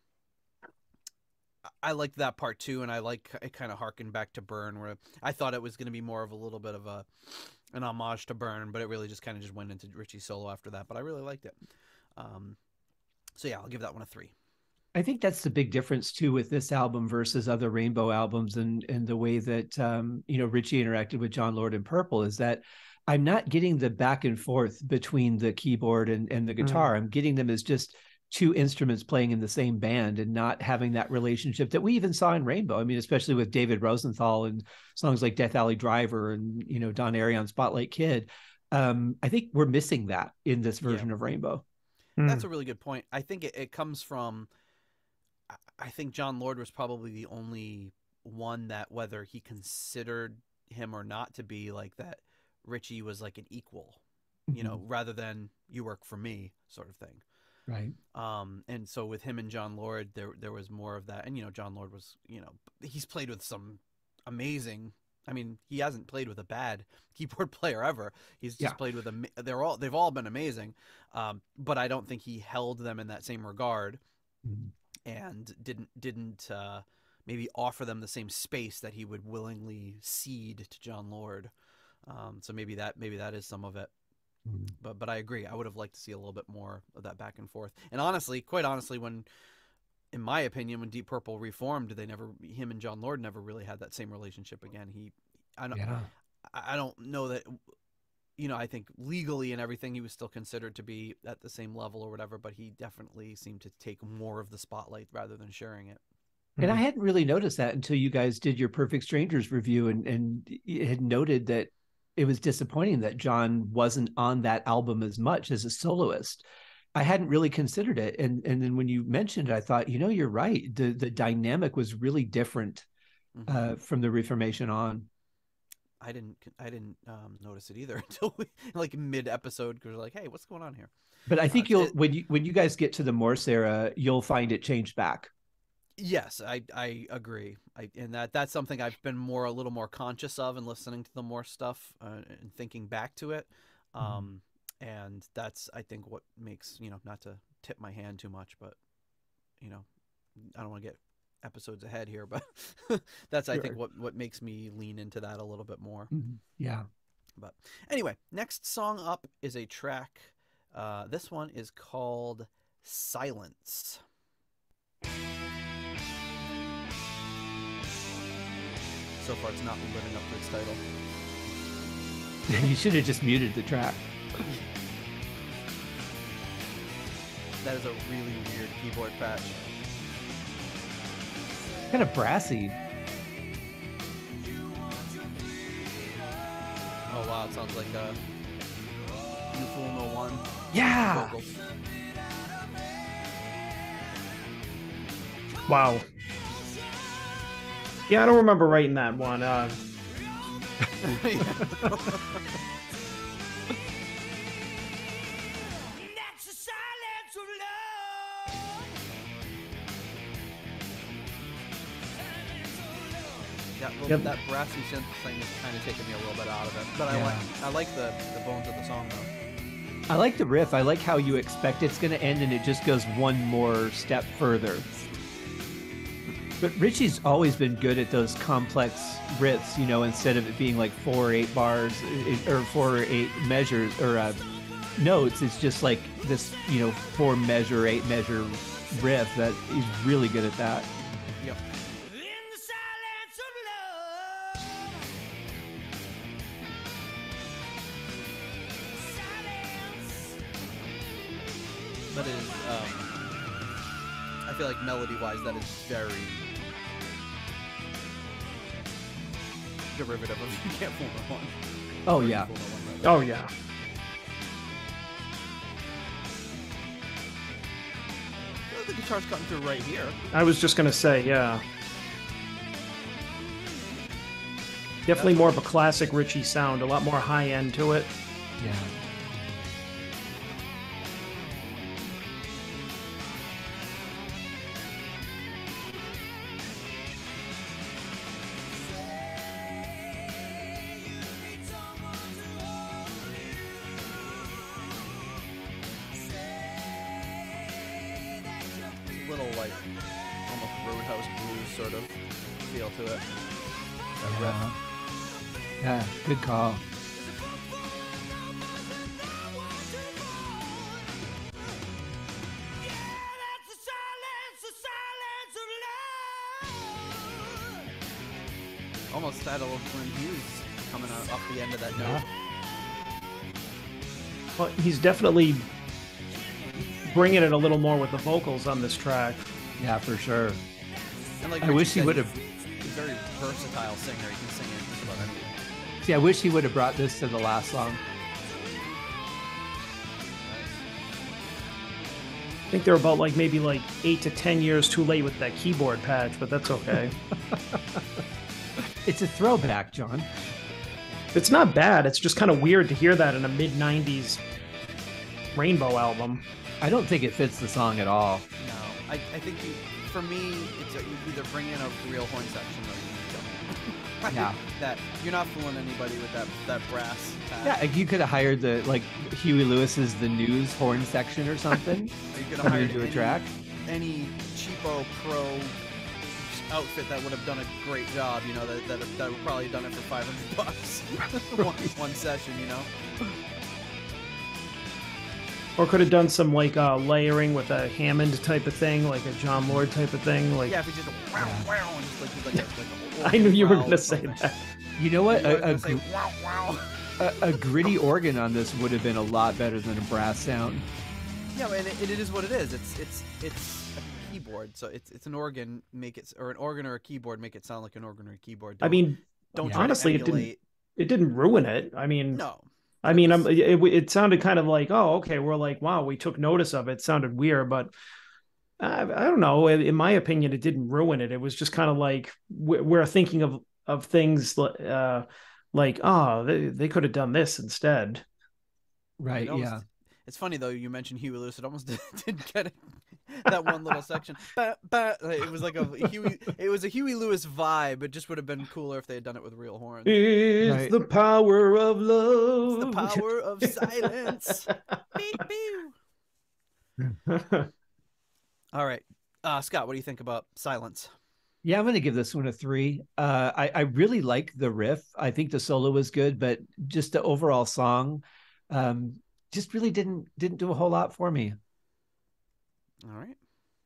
I liked that part too, and I like it kind of harkened back to Burn, where I thought it was going to be more of a little bit of a an homage to Burn, but it really just kind of just went into Ritchie's solo after that, but I really liked it. Um so yeah, I'll give that one a three. I think that's the big difference too with this album versus other Rainbow albums, and and the way that um, you know, Ritchie interacted with John Lord in Purple is that I'm not getting the back and forth between the keyboard and, and the guitar. Mm. I'm getting them as just two instruments playing in the same band and not having that relationship that we even saw in Rainbow. I mean, especially with David Rosenthal and songs like Death Alley Driver and, you know, Don Airey on Spotlight Kid. Um, I think we're missing that in this version yeah. of Rainbow. That's mm. a really good point. I think it, it comes from, I think John Lord was probably the only one that, whether he considered him or not to be like that, Ritchie was like an equal, you mm-hmm. know, rather than you work for me sort of thing. Right. Um, and so with him and John Lord, there there was more of that. And, you know, John Lord was, you know, he's played with some amazing, I mean, he hasn't played with a bad keyboard player ever. He's just yeah. played with a, they're all, they've all been amazing. Um, but I don't think he held them in that same regard. Mm-hmm. And didn't didn't uh, maybe offer them the same space that he would willingly cede to John Lord. Um, so maybe that maybe that is some of it. Mm-hmm. But but I agree. I would have liked to see a little bit more of that back and forth. And honestly, quite honestly, when, in my opinion, when Deep Purple reformed, they never him and John Lord never really had that same relationship again. He, I don't, yeah. I, I don't know that. You know, I think legally and everything, he was still considered to be at the same level or whatever, but he definitely seemed to take more of the spotlight rather than sharing it. And I hadn't really noticed that until you guys did your Perfect Strangers review, and, and it had noted that it was disappointing that John wasn't on that album as much as a soloist. I hadn't really considered it. And, and then when you mentioned it, I thought, you know, you're right. The, the dynamic was really different mm-hmm. uh, from the Reformation on. I didn't. I didn't um, notice it either until we, like mid episode, because we're like, "Hey, what's going on here?" But I think uh, you'll it, when you when you guys get to the Morse era, you'll find it changed back. Yes, I I agree. I and that that's something I've been more a little more conscious of in listening to the Morse stuff uh, and thinking back to it. Um, mm-hmm. And that's, I think, what makes, you know, not to tip my hand too much, but you know, I don't want to get episodes ahead here, but that's sure. I think what what makes me lean into that a little bit more. Mm-hmm. Yeah. But anyway, next song up is a track. Uh, this one is called Silence. So far, it's not living up to its title. You should have just muted the track. That is a really weird keyboard patch. Kind of brassy. Oh wow, it sounds like a You Fool No One. Yeah. Vocals. Wow. Yeah, I don't remember writing that one. Uh... Yeah, well, Yep. that brassy synth thing is kind of taking me a little bit out of it. But I Yeah. like I like the, the bones of the song though. I like the riff. I like how you expect it's going to end and it just goes one more step further. But Ritchie's always been good at those complex riffs, you know, instead of it being like four or eight bars it, or four or eight measures or uh, notes, it's just like this, you know, four measure, eight measure riff that he's really good at that. Yep. That is, um, I feel like melody-wise, that is very derivative of You Can't Fool No One. Oh, Or You yeah. Fool No One, rather. Oh yeah. I feel like the guitar's cutting through right here. I was just gonna say, yeah. Definitely more of a classic Ritchie sound, a lot more high end to it. Yeah. Little, like, almost Roadhouse blues sort of feel to it. That riff. Uh, yeah, good call. Almost had a little Lynn Hughes coming out off the end of that note. Well, he's definitely bringing it a little more with the vocals on this track. Yeah, for sure. And like I Richie wish he said, would have. He's a very versatile singer. He can sing in just about anything. See, I wish he would have brought this to the last song. I think they're about like maybe like eight to ten years too late with that keyboard patch, but that's okay. It's a throwback, John. It's not bad. It's just kind of weird to hear that in a mid nineties Rainbow album. I don't think it fits the song at all. No, I, I think you, for me, it's a, you either bring in a real horn section or you don't. Yeah. That you're not fooling anybody with that that brass. Patch. Yeah, like you could have hired the like Huey Lewis's The News horn section or something. Or you could Come have hired into a any, track. any cheapo pro outfit that would have done a great job. You know that that, that would probably have done it for five hundred bucks one, one session. You know. Or could have done some like uh, layering with a Hammond type of thing, like a John Lord type of thing. Like Yeah, if you just wow wow and just like like a, like a I knew you were wow going to or say something. that. You know what? You were A, a, gonna say gr- wow wow. a, a gritty organ on this would have been a lot better than a brass sound. Yeah, and it, it is what it is. It's it's it's a keyboard, so it's it's an organ. Make it or an organ or a keyboard. Make it sound like an organ or a keyboard. I Don't- mean, don't yeah. try to honestly, it didn't. emulate- It didn't ruin it. I mean, No, I mean, I'm, it, it sounded kind of like, oh, okay, we're like, wow, we took notice of it. It sounded weird, but I, I don't know. In in my opinion, it didn't ruin it. It was just kind of like we're, we're thinking of of things uh, like, oh, they, they could have done this instead. Right, It almost- yeah. It's funny though. You mentioned Huey Lewis. It almost didn't get it. That one little section. Bah, bah, it was like a Huey. It was a Huey Lewis vibe. It just would have been cooler if they had done it with real horns. It's Right. the power of love. It's the power of silence. Beep, beep. All right, uh, Scott. What do you think about silence? Yeah, I'm going to give this one a three. Uh, I, I really like the riff. I think the solo was good, but just the overall song um, just really didn't didn't do a whole lot for me. All right,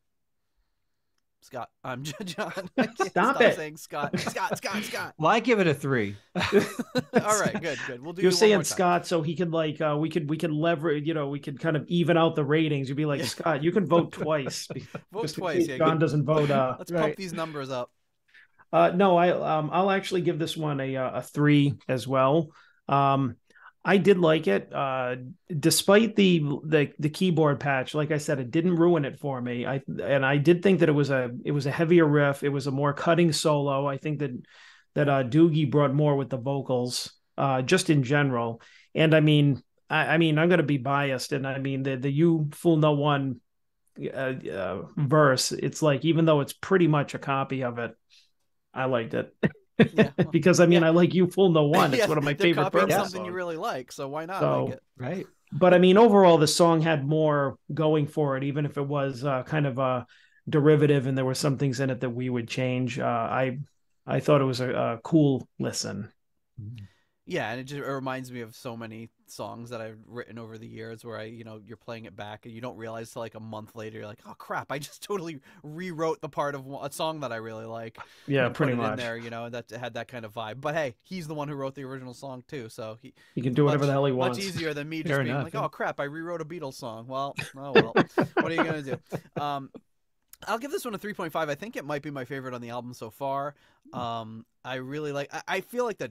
Scott. I'm John. I can't Stop it. saying Scott. Scott. Scott. Scott. Well, I give it a three. All right, good, good. We'll do. You're you one saying more time. Scott, so he could like uh, we could we could leverage, you know, we could kind of even out the ratings. You'd be like, Yeah. Scott, you can vote twice. Vote Just in twice. case Yeah, John good. doesn't vote. Uh, Let's Right. pump these numbers up. uh, no, I um, I'll actually give this one a uh, a three as well. Um, I did like it, uh, despite the the the keyboard patch. Like I said, it didn't ruin it for me. I and I did think that it was a it was a heavier riff. It was a more cutting solo. I think that that uh, Doogie brought more with the vocals, uh, just in general. And I mean, I, I mean, I'm going to be biased, and I mean the the "You Fool No One" uh, uh, verse. It's like, even though it's pretty much a copy of it, I liked it. Yeah, well, because I mean, yeah. I like You Fool No One. It's Yeah, one of my they're favorite copying Purple something you songs. really like, so why not So- like it? Right. But I mean, overall, the song had more going for it, even if it was uh, kind of a derivative and there were some things in it that we would change. Uh, I I thought it was a, a cool listen. Yeah, and it just it reminds me of so many songs that I've written over the years where I, you know, you're playing it back and you don't realize till like a month later, you're like, oh crap, I just totally rewrote the part of a song that I really like. Yeah, and pretty put it much. in there, you know, and that had that kind of vibe. But hey, he's the one who wrote the original song too, so he He can do whatever much, the hell he much wants. easier than me just Fair being enough, like, yeah. oh crap, I rewrote a Beatles song. Well, oh well, what are you gonna do? Um, I'll give this one a three point five. I think it might be my favorite on the album so far. Um, I really like. I, I feel like the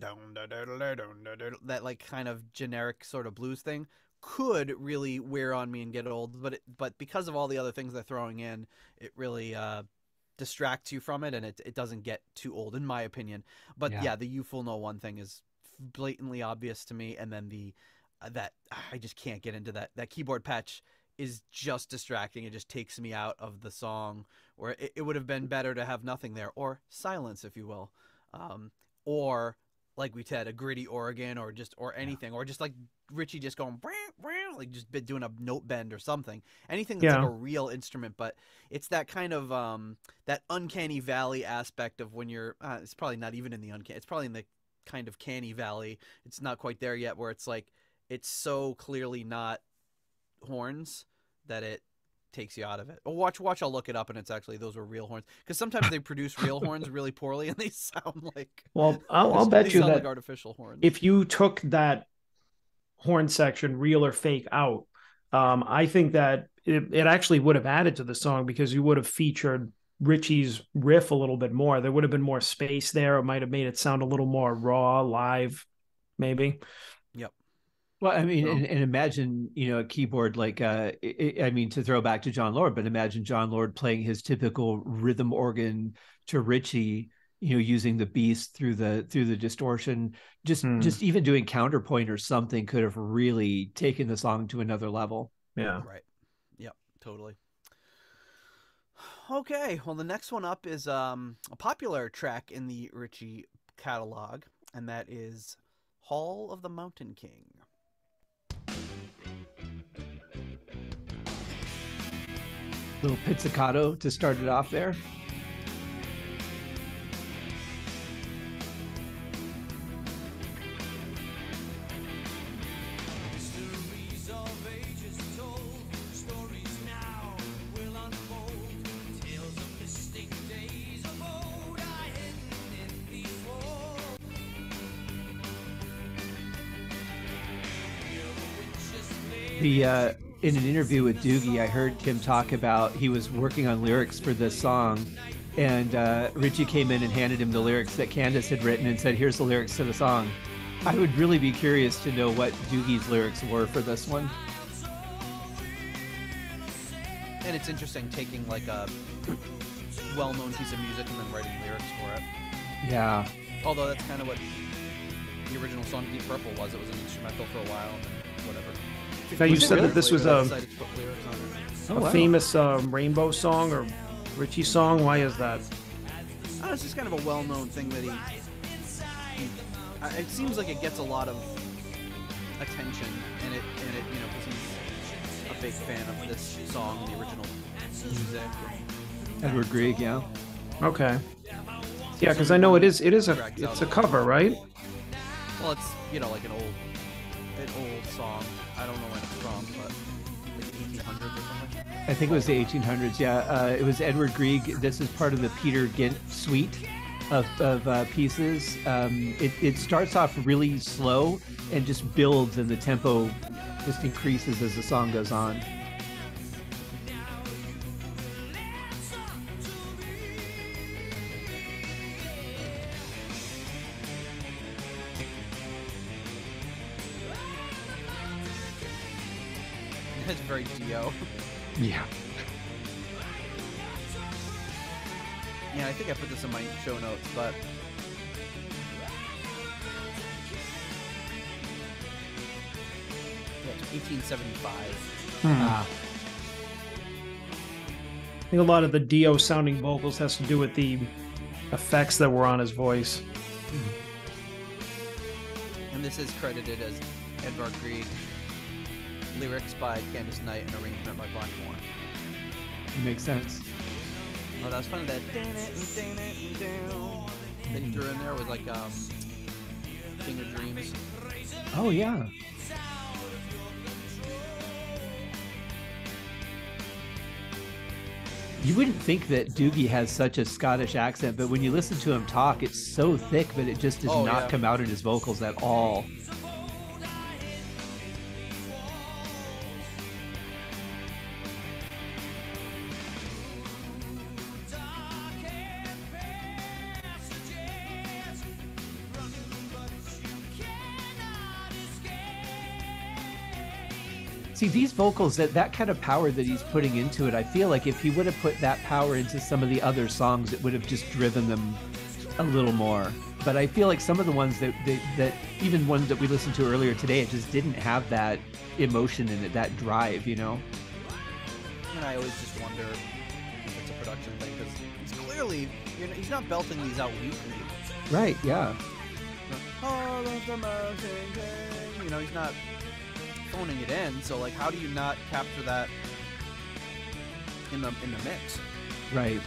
that like kind of generic sort of blues thing could really wear on me and get old, but it, but because of all the other things they're throwing in, it really uh, distracts you from it, and it it doesn't get too old, in my opinion. But yeah, Yeah. the You Fool No One thing is blatantly obvious to me, and then the uh, that I just can't get into that that keyboard patch is just distracting. It just takes me out of the song, where it, it would have been better to have nothing there, or silence, if you will, um, or like we said, a gritty organ, or just or anything, or just like Ritchie just going "Brr, brr," like just doing a note bend or something, anything that's Yeah. like a real instrument. But it's that kind of um, that uncanny valley aspect of when you're. Uh, it's probably not even in the uncanny. It's probably in the kind of canny valley. It's not quite there yet, where it's like it's so clearly not horns that it takes you out of it. Oh, watch, watch. I'll look it up, and it's actually those were real horns, because sometimes they produce real horns really poorly, and they sound like Well, I'll, I'll bet they you sound that like artificial horns. if you took that horn section, real or fake, out, um, I think that it, it actually would have added to the song, because you would have featured Ritchie's riff a little bit more. There would have been more space there. It might have made it sound a little more raw, live, maybe. Yep. Well, I mean, So- and, and imagine, you know, a keyboard like, uh, I, I mean, to throw back to John Lord, but imagine John Lord playing his typical rhythm organ to Ritchie, you know, using the beast through the through the distortion. Just Hmm. just even doing counterpoint or something could have really taken the song to another level. Yeah. Right. Yep. Totally. Okay. Well, the next one up is um, a popular track in the Ritchie catalog, and that is "Hall of the Mountain King." Little pizzicato to start it off there. The uh, in an interview with Doogie, I heard Tim talk about he was working on lyrics for this song, and uh, Ritchie came in and handed him the lyrics that Candace had written and said, "Here's the lyrics to the song." I would really be curious to know what Doogie's lyrics were for this one. And it's interesting taking like a well-known piece of music and then writing lyrics for it. Yeah. Although that's kind of what the original song Deep Purple was. It was an instrumental for a while, and then whatever. Now, you Was it said really? that this was Later a, they decided to put lyrics on it. Oh, a wow. famous uh, Rainbow song or Ritchie song. Why is that? Oh, it's just kind of a well-known thing that he, he. uh, It seems like it gets a lot of attention, and it, and it, you know, because he's a big fan of this song, the original music. Edward Grieg, yeah. Okay. Yeah, because I know it is. It is a. It's a cover, right? Well, it's you know like an old, an old song. I don't know when it's from, but like eighteen hundreds or something. I think it was the eighteen hundreds, yeah. Uh, it was Edward Grieg. This is part of the Peter Gint suite of, of uh, pieces. Um, it, it starts off really slow and just builds, and the tempo just increases as the song goes on. It's very Dio. Yeah. Yeah, I think I put this in my show notes, but yeah, it's eighteen seventy-five. Ah, I think a lot of the Dio sounding vocals has to do with the effects that were on his voice. And this is credited as Edvard Grieg, lyrics by Candice Knight, and arrangement by Blackmore. It makes sense. Oh, that was funny. That that he threw in there was like um, King of Dreams. Oh yeah. You wouldn't think that Doogie has such a Scottish accent, but when you listen to him talk, it's so thick, but it just does Oh, not yeah. come out in his vocals at all. See, these vocals, that that kind of power that he's putting into it, I feel like if he would have put that power into some of the other songs, it would have just driven them a little more. But I feel like some of the ones that, that, that even ones that we listened to earlier today, it just didn't have that emotion in it, that drive, you know? And I always just wonder if it's a production thing, because he's clearly, you know, he's not belting these out weekly. Right, yeah. All of the mountain king. You know, he's not phoning it in, so like how do you not capture that in the in the mix? Right.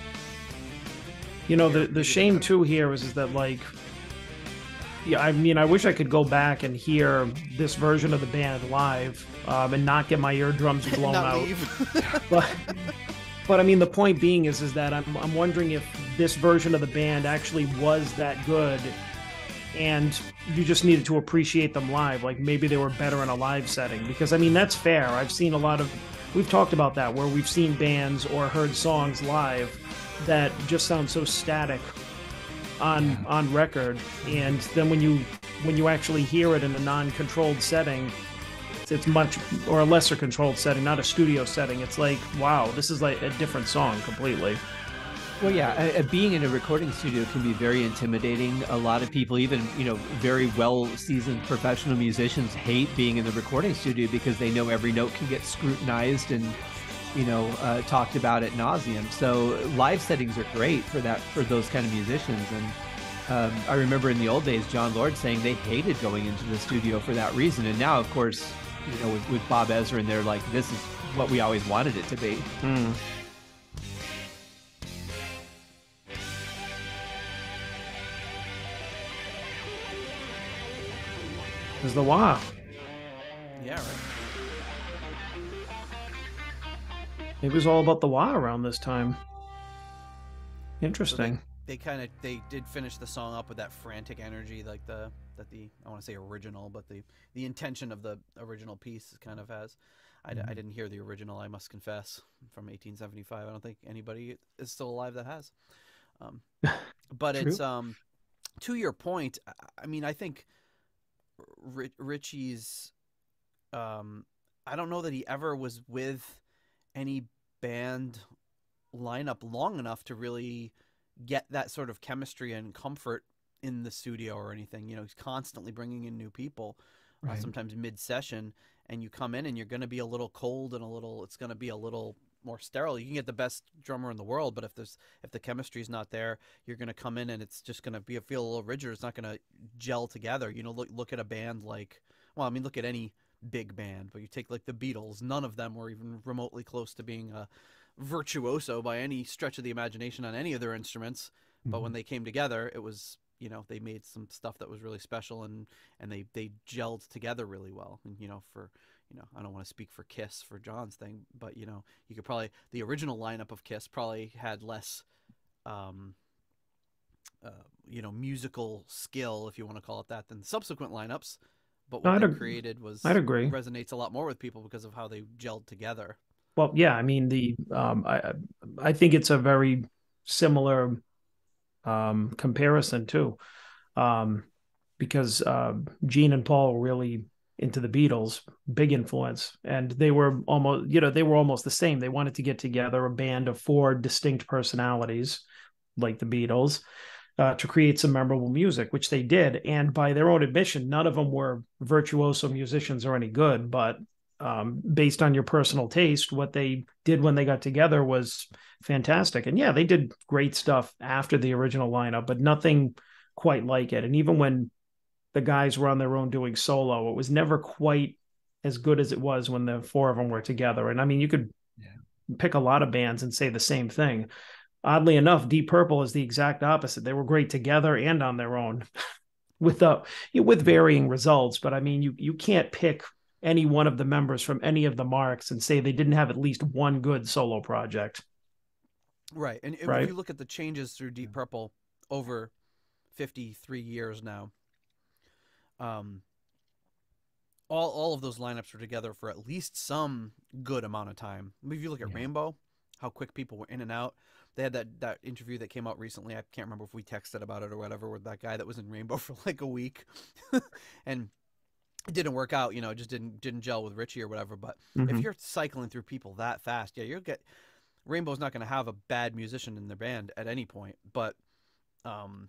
You know, the, the shame too here is, is that like, yeah, I mean, I wish I could go back and hear this version of the band live um, and not get my eardrums blown Not out. leave. But, but I mean, the point being is, is that I'm, I'm wondering if this version of the band actually was that good and you just needed to appreciate them live. Like maybe they were better in a live setting, because I mean, that's fair. I've seen a lot of, we've talked about that, where we've seen bands or heard songs live that just sound so static on Yeah. on record, and then when you when you actually hear it in a non-controlled setting, it's, it's much, or a lesser controlled setting, not a studio setting, it's like, wow, this is like a different song completely. Well, yeah, uh, being in a recording studio can be very intimidating. A lot of people, even, you know, very well-seasoned professional musicians, hate being in the recording studio because they know every note can get scrutinized and, you know, uh, talked about ad nauseum. So live settings are great for that, for those kind of musicians. And um, I remember in the old days, John Lord saying they hated going into the studio for that reason. And now, of course, you know, with, with Bob Ezra, and they're like, this is what we always wanted it to be. Mm. Is the wah. Yeah, right. It was all about the wah around this time. Interesting. So they, they kind of they did finish the song up with that frantic energy, like the that the I want to say original, but the the intention of the original piece kind of has. I, Mm-hmm. I didn't hear the original, I must confess, from eighteen seventy-five. I don't think anybody is still alive that has. Um, but True. it's um, to your point. I- I mean, I think Ri- Ritchie's. Um, I don't know that he ever was with any band lineup long enough to really get that sort of chemistry and comfort in the studio or anything. You know, he's constantly bringing in new people, uh, Right. sometimes mid-session, and you come in and you're going to be a little cold and a little, it's going to be a little more sterile. You can get the best drummer in the world, but if there's, if the chemistry's not there, you're going to come in and it's just going to be a feel a little richer. It's not going to gel together. You know, look, look at a band like, well, I mean, look at any big band, but you take like the Beatles, none of them were even remotely close to being a virtuoso by any stretch of the imagination on any of their instruments. But Mhm. when they came together, it was, you know, they made some stuff that was really special, and and they they gelled together really well. And you know, for, you know, I don't want to speak for Kiss for John's thing, but you know, you could probably, the original lineup of Kiss probably had less um uh, you know, musical skill, if you want to call it that, than subsequent lineups. But what I'd they ag- created was I'd agree. resonates a lot more with people because of how they gelled together. Well, yeah, I mean, the um, I I think it's a very similar um, comparison too, um, because uh, Gene and Paul were really into the Beatles, big influence, and they were almost, you know, they were almost the same. They wanted to get together a band of four distinct personalities, like the Beatles, uh, to create some memorable music, which they did. And by their own admission, none of them were virtuoso musicians or any good, but um, based on your personal taste, what they did when they got together was fantastic. And yeah, they did great stuff after the original lineup, but nothing quite like it. And even when the guys were on their own doing solo, it was never quite as good as it was when the four of them were together. And I mean, you could yeah. pick a lot of bands and say the same thing. Oddly enough, Deep Purple is the exact opposite. They were great together and on their own with uh, with varying results. But I mean, you you can't pick any one of the members from any of the marks and say they didn't have at least one good solo project. Right. And right? if you look at the changes through Deep Purple over fifty-three years now, um, all all of those lineups were together for at least some good amount of time. I mean, if you look at yeah. Rainbow, how quick people were in and out. They had that, that interview that came out recently. I can't remember if we texted about it or whatever, with that guy that was in Rainbow for like a week. And it didn't work out, you know, it just didn't didn't gel with Ritchie or whatever. But mm-hmm. if you're cycling through people that fast, yeah, you'll get Rainbow's not going to have a bad musician in their band at any point. But um,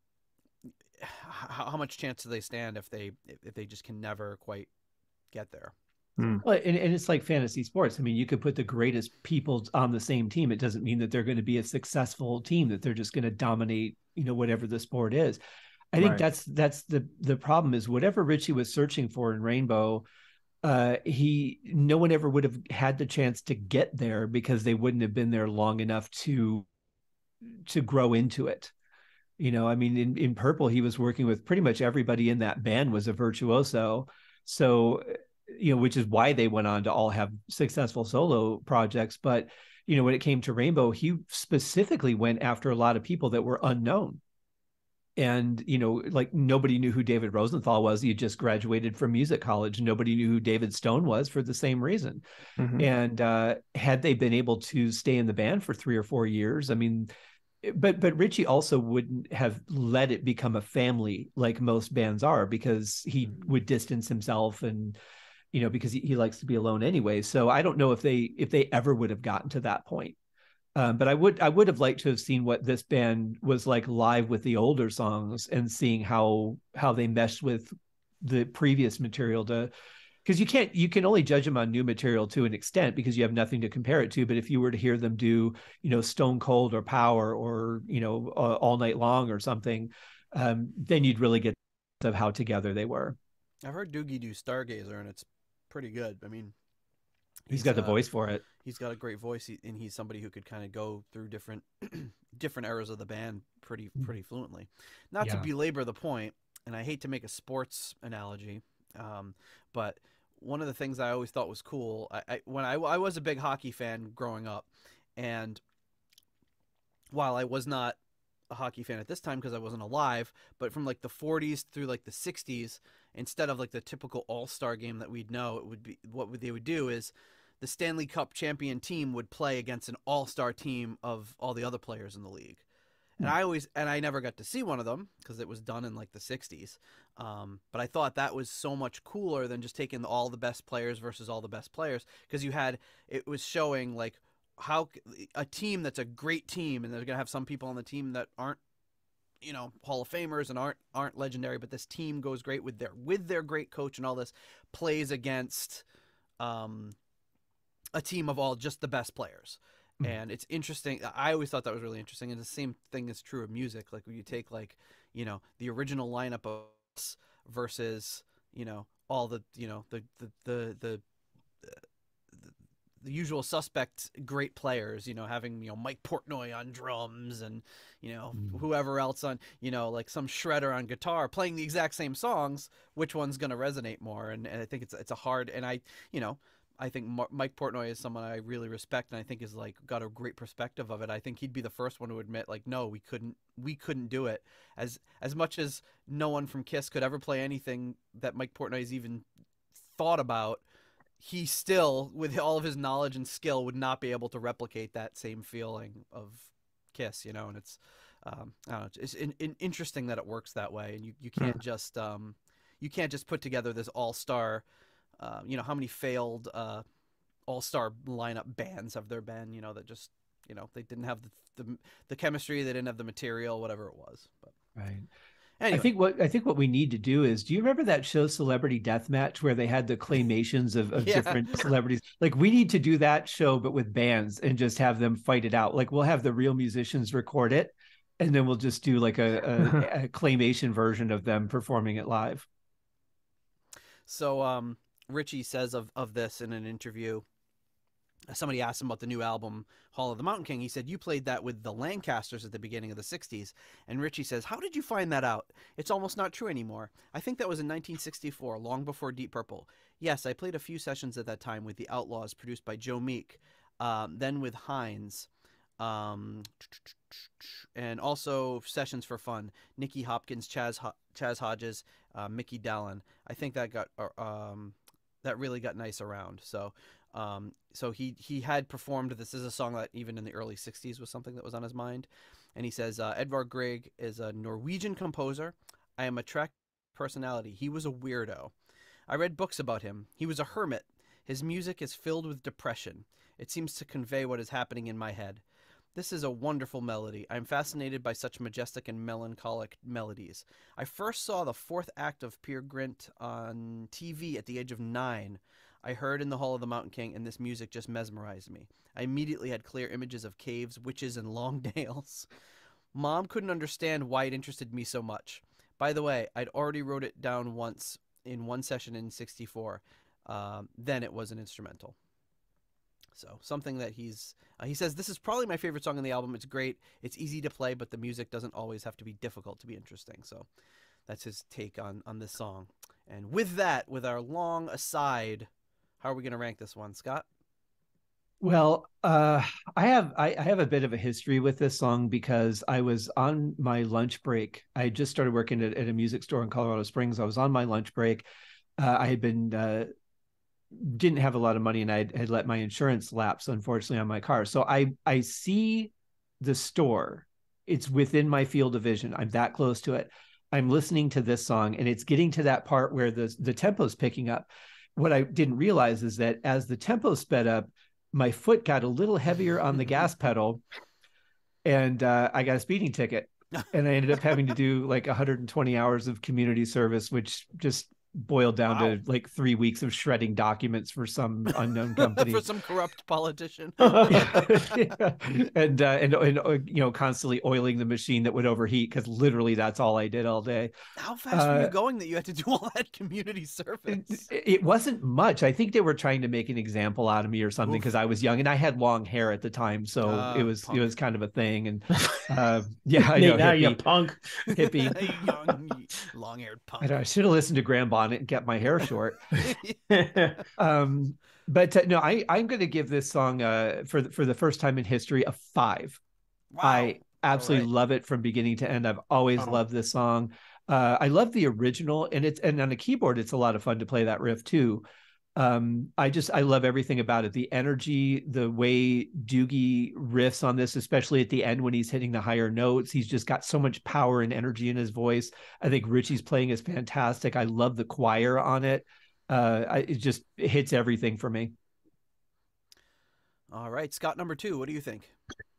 how, how much chance do they stand if they if they just can never quite get there? Mm. Well, and, and it's like fantasy sports. I mean, you could put the greatest people on the same team. It doesn't mean that they're going to be a successful team, that they're just going to dominate, you know, whatever the sport is. I think right. that's that's the the problem is whatever Ritchie was searching for in Rainbow, uh, he no one ever would have had the chance to get there because they wouldn't have been there long enough to to grow into it. You know, I mean, in, in Purple, he was working with pretty much everybody in that band was a virtuoso. So, you know, which is why they went on to all have successful solo projects. But, you know, when it came to Rainbow, he specifically went after a lot of people that were unknown. And, you know, like nobody knew who David Rosenthal was. He had just graduated from music college. Nobody knew who David Stone was for the same reason. Mm-hmm. And uh, had they been able to stay in the band for three or four years, I mean, but but Ritchie also wouldn't have let it become a family like most bands are, because he would distance himself and, you know, because he, he likes to be alone anyway. So I don't know if they if they ever would have gotten to that point. Um, but I would I would have liked to have seen what this band was like live with the older songs and seeing how how they meshed with the previous material, to because you can't you can only judge them on new material to an extent because you have nothing to compare it to. But if you were to hear them do, you know, Stone Cold or Power or, you know, uh, All Night Long or something, um, then you'd really get of how together they were. I've heard Doogie do Stargazer, and it's pretty good. I mean, he's, he's got the uh, voice for it. He's got a great voice, and he's somebody who could kind of go through different different eras of the band pretty pretty fluently. Not yeah. to belabor the point, and I hate to make a sports analogy, um, but one of the things I always thought was cool, I, I when I, I was a big hockey fan growing up, and while I was not a hockey fan at this time because I wasn't alive, but from like the forties through like the sixties, instead of like the typical all-star game that we'd know, it would be what they would do is the Stanley Cup champion team would play against an all-star team of all the other players in the league. And I always, and I never got to see one of them because it was done in like the sixties. Um, but I thought that was so much cooler than just taking all the best players versus all the best players, because you had, it was showing like how a team that's a great team, and they're going to have some people on the team that aren't, you know, Hall of Famers and aren't, aren't legendary, but this team goes great with their, with their great coach and all this, plays against, um, a team of all just the best players. Mm-hmm. And it's interesting. I always thought that was really interesting. And the same thing is true of music. Like when you take like, you know, the original lineup of us versus, you know, all the, you know, the, the, the, the, the, the usual suspect great players, you know, having, you know, Mike Portnoy on drums and, you know, mm-hmm. whoever else on, you know, like some shredder on guitar playing the exact same songs, which one's going to resonate more? And, and I think it's, it's a hard, and I, you know, I think Mike Portnoy is someone I really respect, and I think is like got a great perspective of it. I think he'd be the first one to admit, like, no, we couldn't, we couldn't do it. As as much as no one from Kiss could ever play anything that Mike Portnoy's even thought about, he still, with all of his knowledge and skill, would not be able to replicate that same feeling of Kiss, you know. And it's, um, I don't know, it's in, in, interesting that it works that way, and you you can't just um, you can't just put together this all star. Uh, you know, how many failed uh, all-star lineup bands have there been, you know, that just, you know, they didn't have the, the the chemistry, they didn't have the material, whatever it was. But right. Anyway. I think what I think what we need to do is, do you remember that show Celebrity Deathmatch where they had the claymations of, of yeah. different celebrities? Like, we need to do that show, but with bands, and just have them fight it out. Like, we'll have the real musicians record it, and then we'll just do like a, a, a claymation version of them performing it live. So um, Ritchie says of, of this in an interview, somebody asked him about the new album, Hall of the Mountain King. He said, you played that with the Lancasters at the beginning of the sixties. And Ritchie says, how did you find that out? It's almost not true anymore. I think that was in nineteen sixty-four, long before Deep Purple. Yes, I played a few sessions at that time with the Outlaws, produced by Joe Meek, um, then with Hines, um, and also sessions for fun. Nicky Hopkins, Chaz, Ho- Chaz Hodges, uh, Mickey Dallin. I think that got um, that really got nice around. So um, so he he had performed. This is a song that even in the early sixties was something that was on his mind. And he says, uh, Edvard Grieg is a Norwegian composer. I am attracted to personality. He was a weirdo. I read books about him. He was a hermit. His music is filled with depression. It seems to convey what is happening in my head. This is a wonderful melody. I am fascinated by such majestic and melancholic melodies. I first saw the fourth act of Peer Gynt on T V at the age of nine. I heard in the Hall of the Mountain King, and this music just mesmerized me. I immediately had clear images of caves, witches, and long nails. Mom couldn't understand why it interested me so much. By the way, I'd already wrote it down once in one session in sixty-four. Um, then it was an instrumental. So something that he's, uh, he says, this is probably my favorite song on the album. It's great. It's easy to play, but the music doesn't always have to be difficult to be interesting. So that's his take on, on this song. And with that, with our long aside, how are we going to rank this one, Scott? Well, uh, I have I, I have a bit of a history with this song because I was on my lunch break. I just started working at, at a music store in Colorado Springs. I was on my lunch break. Uh, I had been uh, didn't have a lot of money, and I had, had let my insurance lapse, unfortunately, on my car. So I I see the store. It's within my field of vision. I'm that close to it. I'm listening to this song, and it's getting to that part where the the tempo's picking up. What I didn't realize is that as the tempo sped up, my foot got a little heavier on the gas pedal, and uh, I got a speeding ticket, and I ended up having to do like one hundred twenty hours of community service, which just boiled down wow. to like three weeks of shredding documents for some unknown company. For some corrupt politician. yeah. And, uh, and, and, uh, you know, constantly oiling the machine that would overheat, because literally that's all I did all day. How fast uh, were you going that you had to do all that community service? It, it wasn't much. I think they were trying to make an example out of me or something, because I was young and I had long hair at the time. So uh, it was, punk. it was kind of a thing. And uh, yeah, I know, now hippie, you punk. hippie. Young, long-haired punk. I, know, I should have listened to Graham Bonnet and kept my hair short. um, but uh, no, I, I'm going to give this song uh, for, for the first time in history a five. Wow. I absolutely right. love it from beginning to end. I've always oh. loved this song. Uh, I love the original, and it's and on the keyboard, it's a lot of fun to play that riff too. Um, I just I love everything about it. The energy, the way Doogie riffs on this, especially at the end when he's hitting the higher notes. He's just got so much power and energy in his voice. I think Ritchie's playing is fantastic. I love the choir on it. Uh, I, it just it hits everything for me. All right, Scott, number two. What do you think?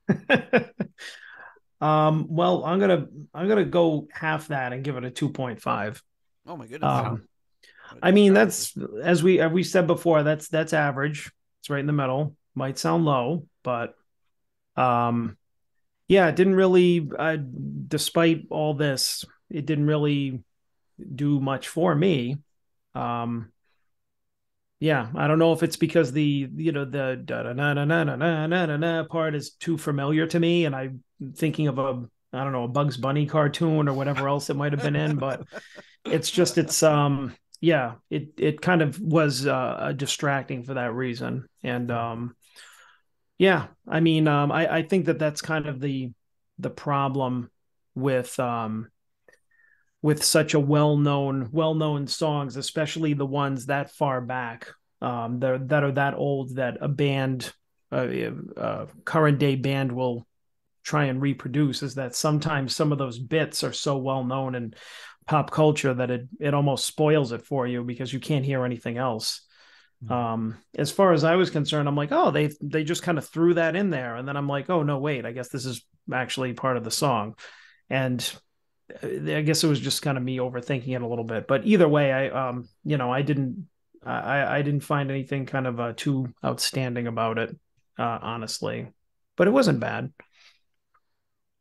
um, well, I'm gonna I'm gonna go half that and give it a two point five. Oh my goodness. Um, I mean, that's, as we as we said before, that's that's average. It's right in the middle. Might sound low, but um, yeah, it didn't really. Uh, despite all this, it didn't really do much for me. Um, yeah, I don't know if it's because the you know the da da na na na na na na na part is too familiar to me, and I'm thinking of a I don't know a Bugs Bunny cartoon or whatever else it might have been in, but it's just it's um. Yeah, it it kind of was uh, distracting for that reason, and um, yeah, I mean, um, I I think that that's kind of the the problem with um with such a well known well known songs, especially the ones that far back, um, that that are that old that a band, a, a current day band will try and reproduce. Is that sometimes some of those bits are so well known and pop culture that it it almost spoils it for you because you can't hear anything else. Mm-hmm. Um, as far as I was concerned, I'm like, oh, they they just kind of threw that in there, and then I'm like, oh no, wait, I guess this is actually part of the song, and I guess it was just kind of me overthinking it a little bit. But either way, I um you know I didn't I I didn't find anything kind of uh, too outstanding about it, uh, honestly, but it wasn't bad.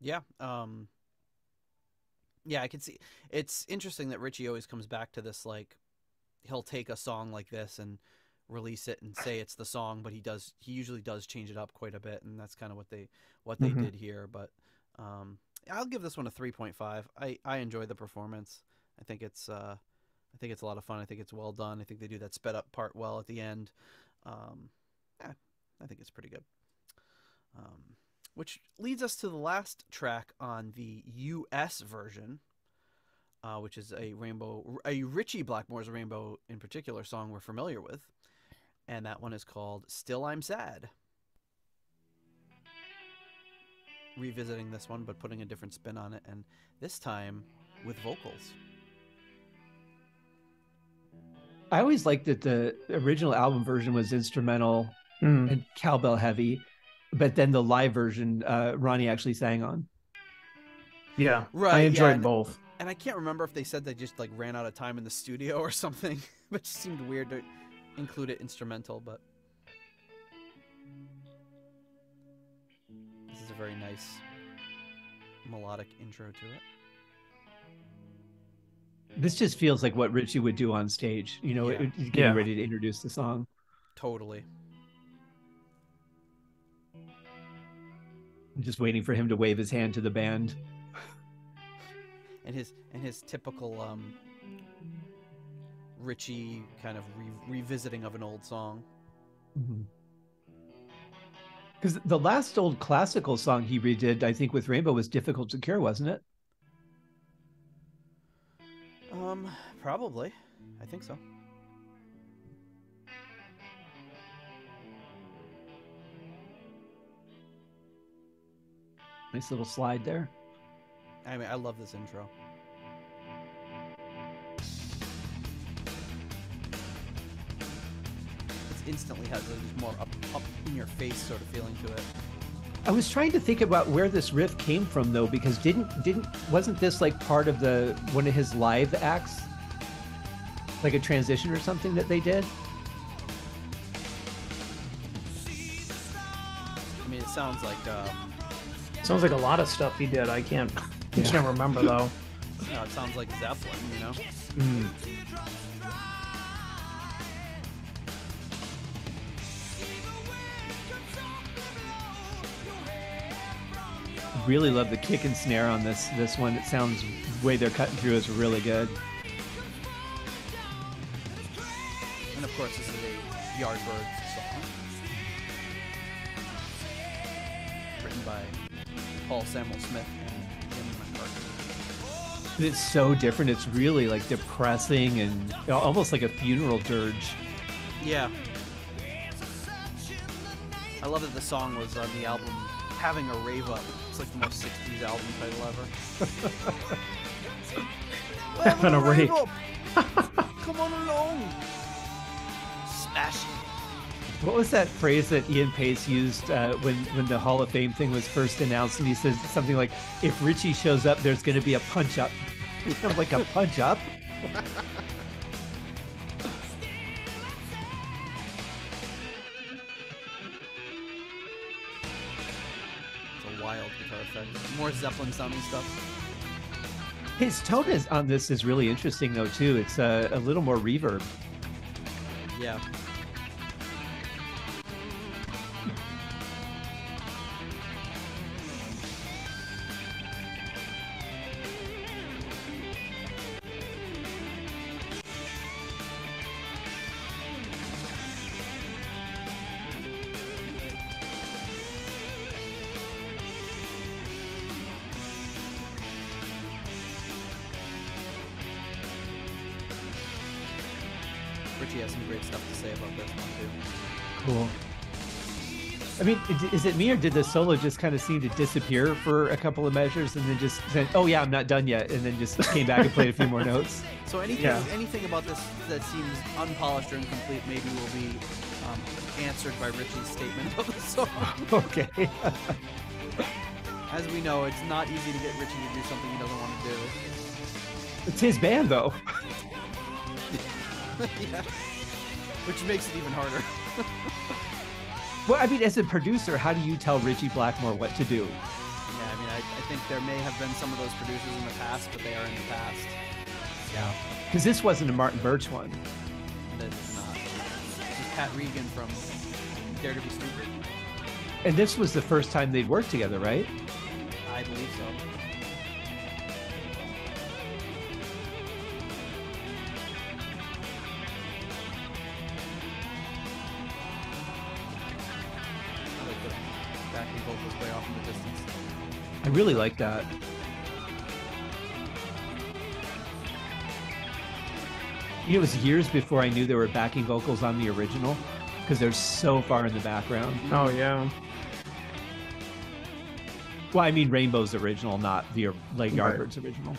Yeah. Um, yeah, I can see. It's interesting that Ritchie always comes back to this, like, he'll take a song like this and release it and say it's the song, but he does, he usually does change it up quite a bit, and that's kind of what they, what they Mhm. did here. But um, I'll give this one a three point five. I, I enjoy the performance. I think it's, uh, I think it's a lot of fun. I think it's well done. I think they do that sped up part well at the end. Um, yeah, I think it's pretty good. Um, which leads us to the last track on the U S version, uh, which is a Rainbow, a Ritchie Blackmore's Rainbow in particular song we're familiar with, and that one is called "Still I'm Sad." Revisiting this one, but putting a different spin on it, and this time with vocals. I always liked that the original album version was instrumental Mm. and cowbell heavy, but then the live version, uh, Ronnie actually sang on. Yeah, Right, I yeah, enjoyed and- both. And I can't remember if they said they just like ran out of time in the studio or something, which seemed weird to include it instrumental, but this is a very nice melodic intro to it. This just feels like what Ritchie would do on stage, you know, Yeah. it- getting Yeah. ready to introduce the song. Totally. I'm just waiting for him to wave his hand to the band. And his and his typical um Ritchie kind of re- revisiting of an old song. Because the last old classical song he redid, I think, with Rainbow was Difficult to Cure, wasn't it? Um, probably. I think so. Nice little slide there. I mean, I love this intro. It instantly has a more up, up in your face sort of feeling to it. I was trying to think about where this riff came from, though, because didn't didn't wasn't this like part of the one of his live acts, like a transition or something that they did? I mean, it sounds like um, Sounds like a lot of stuff he did. I can't, I Yeah. can't remember though. you know, it sounds like Zeppelin, you know. Mm. Really love the kick and snare on this this one. It sounds the way they're cutting through is really good. And of course, this is a Yardbirds song written by Paul Samuel Smith and Jim McCartney. It's so different. It's really like depressing and almost like a funeral dirge. Yeah. I love that the song was on the album Having a Rave Up. It's like the most sixties album title ever. Having a rave. Up! Come on along! Smash it! What was that phrase that Ian Pace used uh, when when the Hall of Fame thing was first announced? And he says something like, "If Ritchie shows up, there's going to be a punch up." I'm like, a punch up? It's a wild guitar effect. More Zeppelin sounding stuff. His tone is on this is really interesting though too. It's uh, a little more reverb. Yeah. Ritchie has some great stuff to say about this one too. Cool. I mean, i- is it me or did the solo just kind of seem to disappear for a couple of measures and then just said, "Oh yeah, I'm not done yet," and then just came back and played a few more notes? So anything, Yeah. anything about this that seems unpolished or incomplete maybe will be um, answered by Ritchie's statement of the song. Okay. As we know, it's not easy to get Ritchie to do something he doesn't want to do. It's his band though. Yeah. Which makes it even harder. Well, I mean, as a producer, how do you tell Ritchie Blackmore what to do? Yeah, I mean, I, I think there may have been some of those producers in the past, but they are in the past. Yeah. Because this wasn't a Martin Birch one. That's not. This is Pat Regan from Dare to Be Stupid. And this was the first time they'd worked together, right? I believe so. I like the backing vocals way off in the distance. I really like that. You know, it was years before I knew there were backing vocals on the original because they're so far in the background. Oh, yeah. Well, I mean Rainbow's original, not the like Yardbird's Right. original.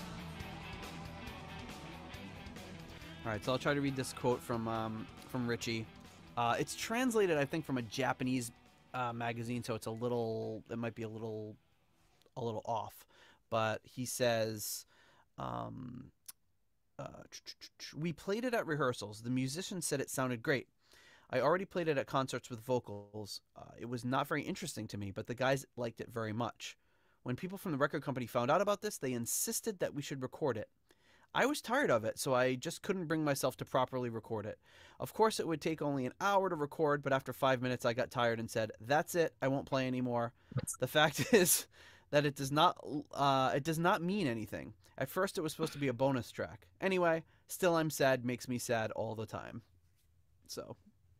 All right, so I'll try to read this quote from um, from Ritchie. Uh, it's translated, I think, from a Japanese uh, magazine, so it's a little, it might be a little, a little off. But he says, um, uh, "We played it at rehearsals. The musicians said it sounded great. I already played it at concerts with vocals. Uh, it was not very interesting to me, but the guys liked it very much. When people from the record company found out about this, they insisted that we should record it. I was tired of it, so I just couldn't bring myself to properly record it. Of course, it would take only an hour to record, but after five minutes, I got tired and said, 'That's it. I won't play anymore.' The fact is that it does not uh, it does not mean anything. At first, it was supposed to be a bonus track. Anyway, Still I'm Sad makes me sad all the time." So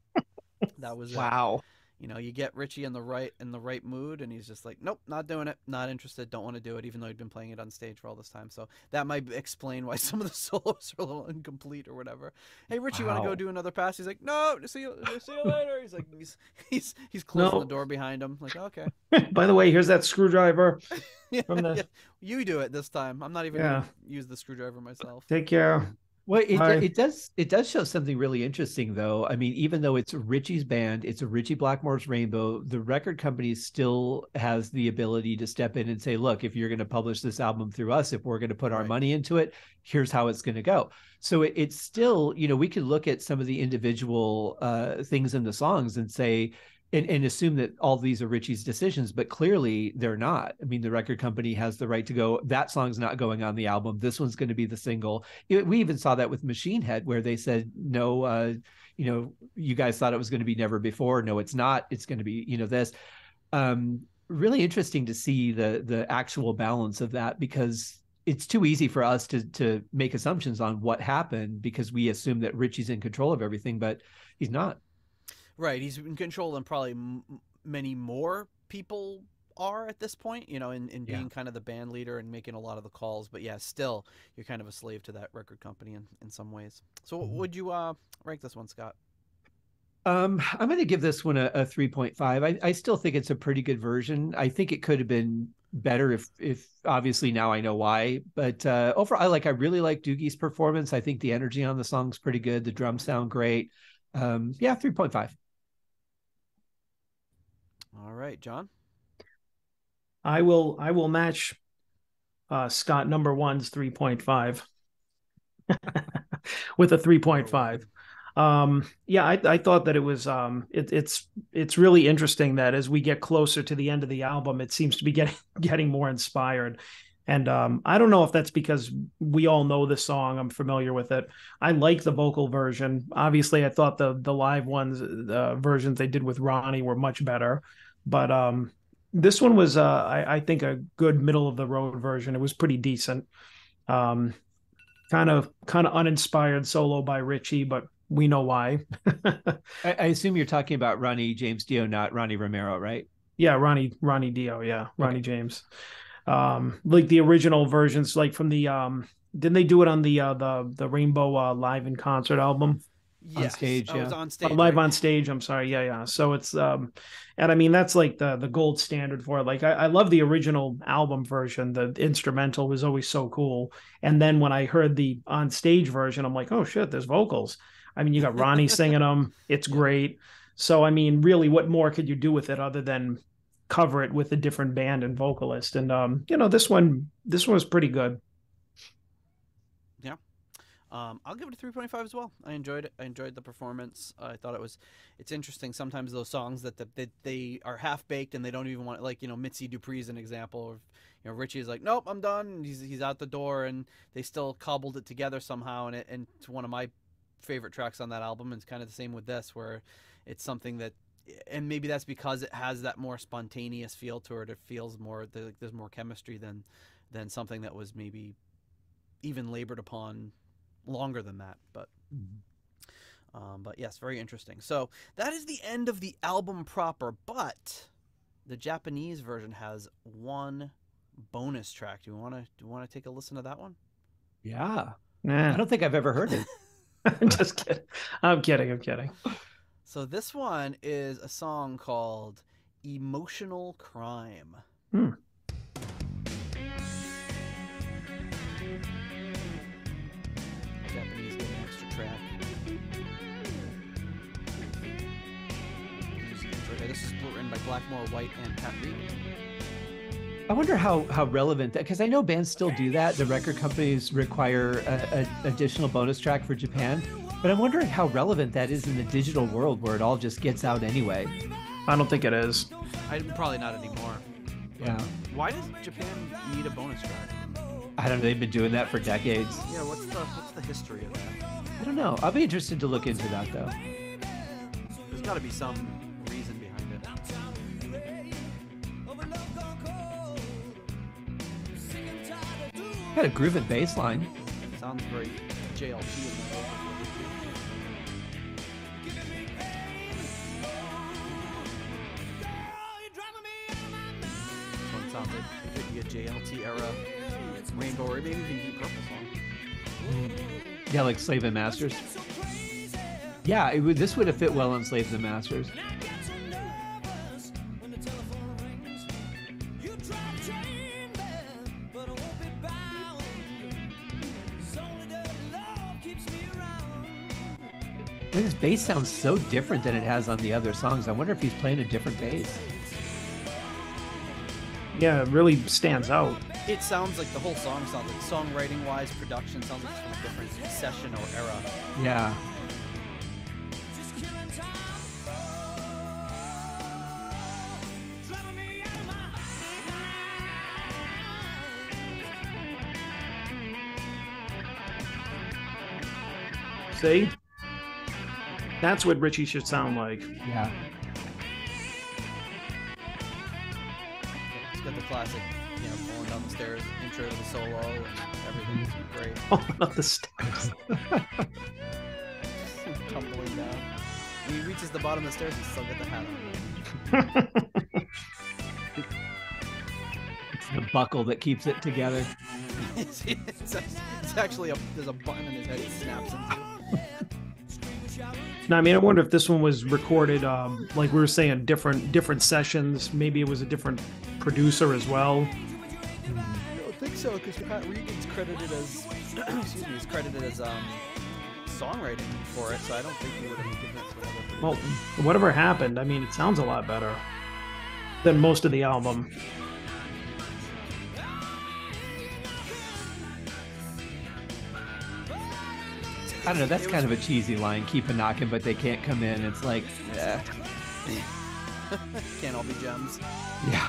that was it. Wow. You know, you get Ritchie in the right in the right mood, and he's just like, "Nope, not doing it, not interested, don't want to do it," even though he'd been playing it on stage for all this time. So that might explain why some of the solos are a little incomplete or whatever. "Hey, Ritchie, want to Wow. go do another pass?" He's like, "No, see you, see you later." He's like, he's he's he's closing No. the door behind him. Like, okay, By the way, here's that screwdriver. yeah, From the- yeah, you do it this time. I'm not even Yeah. gonna use the screwdriver myself. Take care. Well, it, Hi. it does it does show something really interesting, though. I mean, even though it's Ritchie's band, it's a Ritchie Blackmore's Rainbow, the record company still has the ability to step in and say, "Look, if you're going to publish this album through us, if we're going to put our Right. money into it, here's how it's going to go." So it, it's still, you know, we could look at some of the individual uh, things in the songs and say, and, and assume that all these are Ritchie's decisions, but clearly they're not. I mean, the record company has the right to go, that song's not going on the album. This one's going to be the single. It, we even saw that with Machine Head, where they said, no, uh, you know, you guys thought it was going to be Never Before. No, it's not. It's going to be, you know, this. Um, really interesting to see the the actual balance of that, because it's too easy for us to to make assumptions on what happened because we assume that Ritchie's in control of everything, but he's not. Right, he's in control, and probably m- many more people are at this point, you know, in, in being Yeah. kind of the band leader and making a lot of the calls. But yeah, still, you're kind of a slave to that record company in, in some ways. So Mhm. would you uh, rank this one, Scott? Um, I'm going to give this one a, a three point five. I, I still think it's a pretty good version. I think it could have been better if, if obviously now I know why, but uh, overall, I like, I really like Doogie's performance. I think the energy on the song's pretty good. The drums sound great. Um, yeah, three point five. All right, John? I will I will match uh, Scott number one's three point five with a three point five. Um, yeah, I, I thought that it was um, it, it's it's really interesting that as we get closer to the end of the album, it seems to be getting getting more inspired. And um, I don't know if that's because we all know the song. I'm familiar with it. I like the vocal version. Obviously, I thought the the live ones, the versions they did with Ronnie were much better. But um, this one was, uh, I, I think, a good middle of the road version. It was pretty decent. Um, kind of kind of uninspired solo by Ritchie, but we know why. I, I assume you're talking about Ronnie James Dio, not Ronnie Romero, right? Yeah, Ronnie Ronnie Dio. Yeah, Ronnie okay. James. Um, like the original versions, like from the um, didn't they do it on the uh, the the Rainbow uh, Live in Concert album? Yes, on stage, I yeah. was on stage, uh, live right? on stage. I'm sorry, yeah, yeah. So it's um, and I mean that's like the the gold standard for it. Like I, I love the original album version. The instrumental was always so cool. And then when I heard the on stage version, I'm like, oh shit, there's vocals. I mean, you got Ronnie singing them. It's great. So I mean, really, what more could you do with it other than cover it with a different band and vocalist? And um, you know, this one, this one was pretty good. Um, I'll give it a three point five as well. I enjoyed it. I enjoyed the performance. Uh, I thought it was, it's interesting. Sometimes those songs that the, that they are half baked and they don't even want, like, you know, Mitzi Dupree is an example of, you know, Ritchie is like, nope, I'm done. And he's he's out the door, and they still cobbled it together somehow. And it, and it's one of my favorite tracks on that album. And it's kind of the same with this, where it's something that, and maybe that's because it has that more spontaneous feel to it. It feels more, there's more chemistry than than something that was maybe even labored upon longer than that. But mm-hmm. um, but yes, very interesting. So that is the end of the album proper, but the Japanese version has one bonus track. Do you want to do you want to take a listen to that one? Yeah. Nah. I don't think I've ever heard it. I'm just kidding. I'm kidding. I'm kidding. So this one is a song called Emotional Crime. Hmm. Japanese get an extra track. This is written by Blackmore, White, and Pat Reed. I wonder how how relevant that, because I know bands still do that. The record companies require a, a additional bonus track for Japan, but I'm wondering how relevant that is in the digital world where it all just gets out anyway. I don't think it is. I, probably not anymore. Yeah. Why does Japan need a bonus track? I don't know. They've been doing that for decades. Yeah. What's the what's the history of that? I don't know. I'll be interested to look into that though. There's got to be some reason behind it. Got a grooving bass line. Sounds very J L T in the vocal. This one sounds like it could be a J L T era Rainbow, or maybe even Deep Purple song. Yeah, like Slave and Masters. Yeah, it would. This would have fit well on Slaves and Masters. This bass sounds so different than it has on the other songs. I wonder if he's playing a different bass. Yeah, it really stands out. It sounds like the whole song sounds like, songwriting wise, production sounds like it's from a different session or era. Yeah. See? That's what Ritchie should sound like. Yeah. It's got the classic, you know, falling down the stairs intro to the solo, and everything's great. Falling up the stairs. Tumbling down. When he reaches the bottom of the stairs, he's still got the hat on. It's the buckle that keeps it together. it's, it's, it's actually a, there's a button in his head he snaps into. No, I mean, I wonder if this one was recorded, um, like we were saying, different different sessions. Maybe it was a different producer as well. I don't think so, because Pat Regan's credited as, excuse me, he's credited as um, songwriting for it, so I don't think he would have given it to another producer. Well, whatever happened, I mean, it sounds a lot better than most of the album. I don't know. That's kind of a cheesy line. Keep a knocking, but they can't come in. It's like, eh. Can't all be gems. Yeah.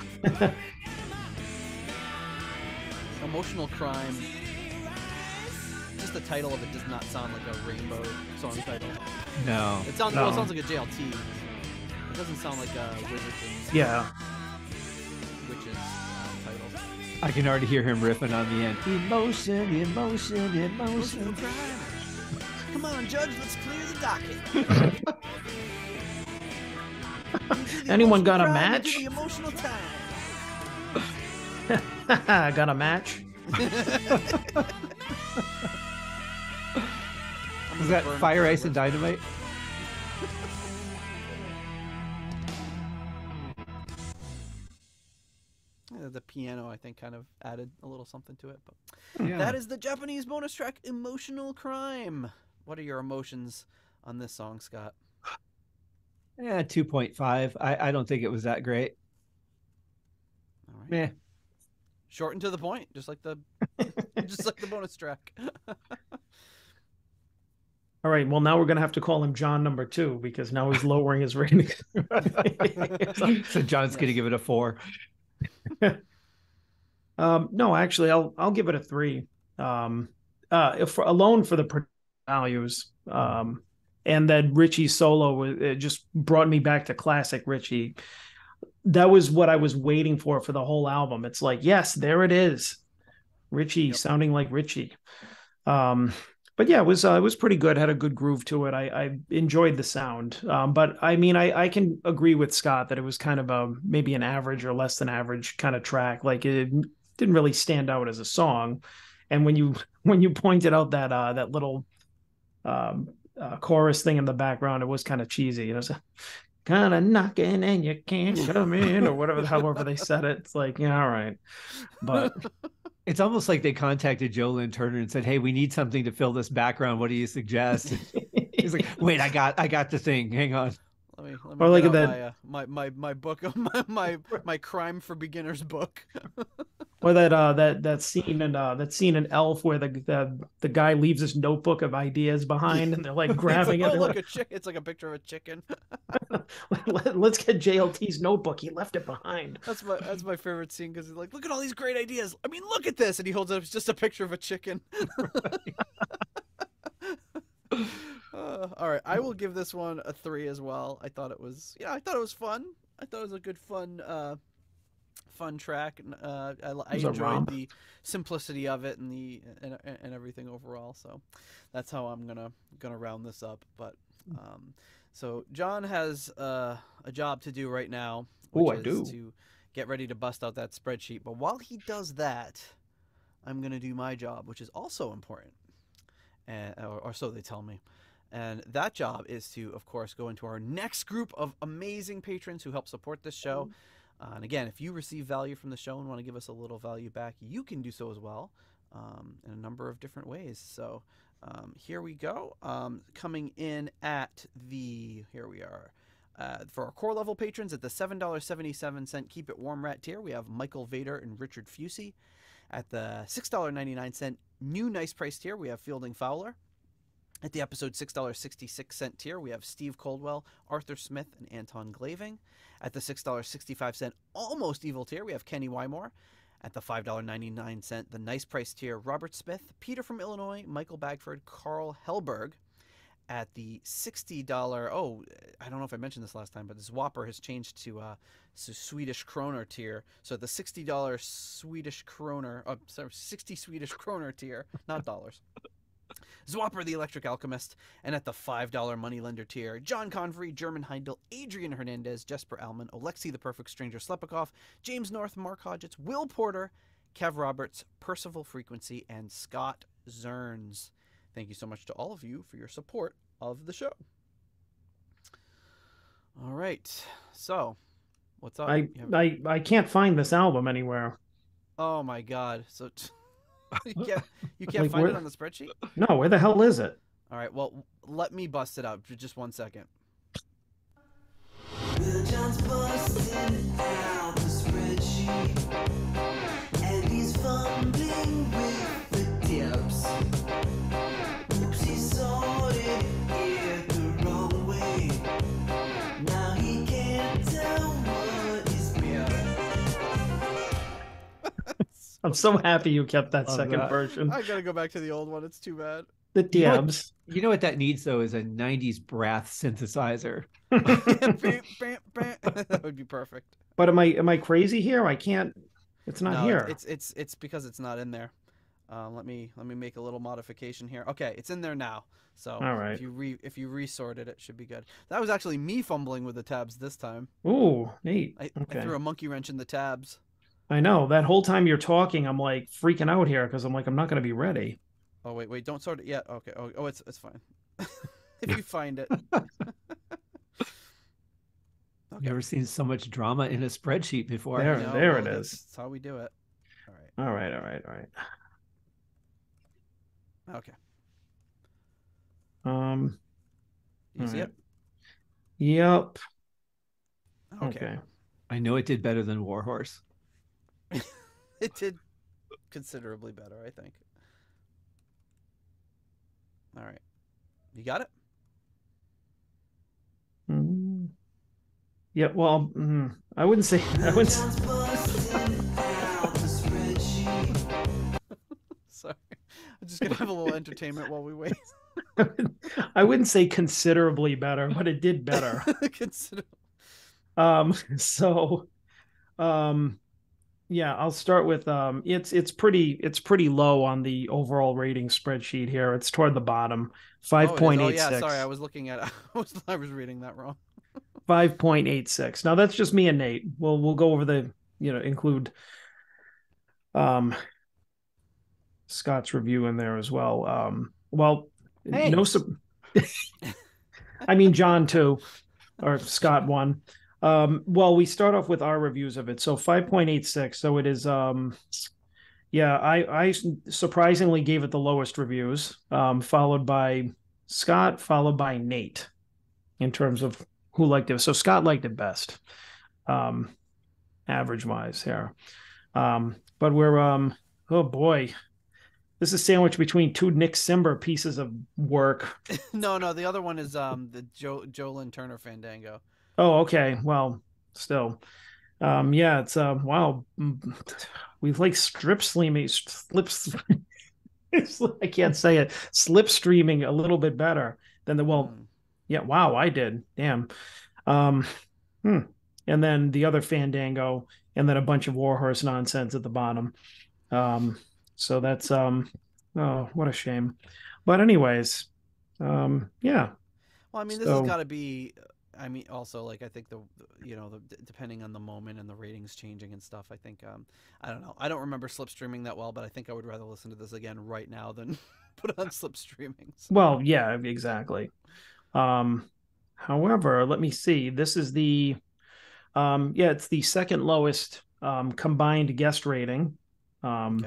Emotional Crime. Just the title of it does not sound like a Rainbow song title. No. It sounds No. well, it sounds like a J L T. It doesn't sound like a Wizards. Yeah. Witches uh, title. I can already hear him riffing on the end. Emotion, emotion, emotion. Come on, Judge, let's clear the docket. Anyone got a Crime match? into the emotional I got a match. Is that Fire, Ice, and Dynamite? Yeah, the piano, I think, kind of added a little something to it. But Yeah. that is the Japanese bonus track, Emotional Crime. What are your emotions on this song, Scott? Yeah, two point five. I, I don't think it was that great. All right. Meh. Short and to the point, just like the just like the bonus track. All right. Well, now we're going to have to call him John number two because now he's lowering his rating. So John's yes. going to give it a four. um, no, actually, I'll I'll give it a three. Um, uh, if alone for the values, um, and that Ritchie solo, it just brought me back to classic Ritchie. That was what I was waiting for for the whole album. It's like, yes, there it is, Ritchie yep. sounding like Ritchie. Um, but yeah, it was uh, it was pretty good. Had a good groove to it. I, I enjoyed the sound. Um, but I mean, I, I can agree with Scott that it was kind of a maybe an average or less than average kind of track. Like it didn't really stand out as a song. And when you when you pointed out that uh, that little um, uh, chorus thing in the background, it was kind of cheesy. It was kind of knocking and you can't come in, or whatever, however they said it. It's like, yeah, all right, but. It's almost like they contacted Joe Lynn Turner and said, "Hey, we need something to fill this background. What do you suggest?" He's like, "Wait, I got, I got the thing. Hang on." Let me, let me or like that my, uh, my my my book, my my my crime for beginners book. Or that uh that that scene in uh that scene in Elf where the the, the guy leaves his notebook of ideas behind and they're like grabbing like, it. Oh, look, like, a chick. It's like a picture of a chicken. Let's get J L T's notebook. He left it behind. That's my that's my favorite scene because he's like, look at all these great ideas. I mean, look at this, and he holds it up. It's just a picture of a chicken. uh, all right, I will give this one a three as well. I thought it was yeah, I thought it was fun. I thought it was a good fun. Uh, fun track. uh I, I enjoyed the simplicity of it and the and, and everything overall, so that's how I'm gonna gonna round this up. But um so John has uh a job to do right now, which Ooh, I is do. to get ready to bust out that spreadsheet. But while he does that, I'm gonna do my job, which is also important, and or, or so they tell me. And that job is to, of course, go into our next group of amazing patrons who help support this show. Uh, and again, if you receive value from the show and want to give us a little value back, you can do so as well, um, in a number of different ways. So um, here we go. Um, coming in at the, here we are, uh, for our core level patrons at the seven dollars and seventy-seven cents Keep It Warm Rat tier, we have Michael Vader and Richard Fusey. At the six dollars and ninety-nine cents New Nice Price tier, we have Fielding Fowler. At the episode six dollars and sixty-six cents tier, we have Steve Coldwell, Arthur Smith, and Anton Glaving. At the six dollars and sixty-five cents Almost Evil tier, we have Kenny Wymore. At the five dollars and ninety-nine cents The Nice Price tier, Robert Smith, Peter from Illinois, Michael Bagford, Carl Hellberg. At the sixty dollars, oh, I don't know if I mentioned this last time, but this Whopper has changed to uh, Swedish Kroner tier. So the sixty dollars Swedish Kroner, oh, sorry, sixty Swedish Kroner tier, not dollars. Zwapper the Electric Alchemist. And at the five dollars Moneylender tier, John Convery, German Heindel, Adrian Hernandez, Jesper Alman, Alexei the Perfect Stranger Slepikoff, James North, Mark Hodgetts, Will Porter, Kev Roberts, Percival Frequency, and Scott Zerns. Thank you so much to all of you for your support of the show. All right. So, what's up? I have... I I can't find this album anywhere. Oh my God. So... you can't, you can't like, find where, it on the spreadsheet? No, where the hell is it? All right, well, let me bust it out for just one second. John's busting out the spreadsheet, and he's fumbling with the tips. Oops, he sorted it the wrong way. Now he can't tell what is better. I'm so happy you kept that Love second that. version. I gotta go back to the old one. It's too bad. The You know, what, Diabs. you know what that needs though is a nineties brass synthesizer. That would be perfect. But am I am I crazy here? I can't. It's not no, here. It's it's it's because it's not in there. Um, let me let me make a little modification here. Okay, it's in there now. So all right. if you re if you resorted, it should be good. That was actually me fumbling with the tabs this time. Ooh, neat. I, okay. I threw a monkey wrench in the tabs. I know. That whole time you're talking, I'm like freaking out here because I'm like, I'm not going to be ready. Oh, wait, wait. Don't sort it yet. Okay. Oh, oh it's it's fine. If you find it. Okay. Never seen so much drama in a spreadsheet before. There, No, there well, it that's, is. that's how we do it. All right. All right, all right, all right. Okay. Um, You see right. it? Yep. Okay. Okay. I know it did better than Warhorse. It did considerably better, I think. All right. You got it? Mm. Yeah, well, mm, I wouldn't say I wouldn't say, John's busting out the spreadsheet. Sorry. I'm just gonna have a little entertainment while we wait. I wouldn't say considerably better, but it did better. Consider. Um, so um yeah, I'll start with um it's it's pretty it's pretty low on the overall rating spreadsheet here. It's toward the bottom. Oh, it is. Oh, five point eight yeah, six. sorry, I was looking at I was I was reading that wrong. five point eight six. Now that's just me and Nate. We'll we'll go over the, you know, include um Scott's review in there as well. Um well, Hey. no sub- I mean John too, or Scott one. Um, well, we start off with our reviews of it. So five point eight six. So it is, um, yeah, I, I surprisingly gave it the lowest reviews, um, followed by Scott, followed by Nate in terms of who liked it. So Scott liked it best, um, average wise here. Um, but we're, um, oh boy, this is sandwiched between two Nick Simber pieces of work. No, no, the other one is um the Joe Jolyn Turner Fandango. Oh, okay. Well, still, um, yeah, it's uh, wow. We like strip streaming, slips. I can't say it. Slip streaming a little bit better than the well. Mm. Yeah, wow, I did. Damn. Um, hmm. And then the other Fandango, and then a bunch of Warhorse nonsense at the bottom. Um, so that's um, oh, what a shame. But anyways, um, yeah. Well, I mean, this So- has got to be. I mean, also, like, I think the, you know, the, depending on the moment and the ratings changing and stuff, I think, um, I don't know. I don't remember slipstreaming that well, but I think I would rather listen to this again right now than put on slipstreaming. So. Well, yeah, exactly. Um, however, let me see. This is the, um, yeah, it's the second lowest um, combined guest rating. Um, Okay.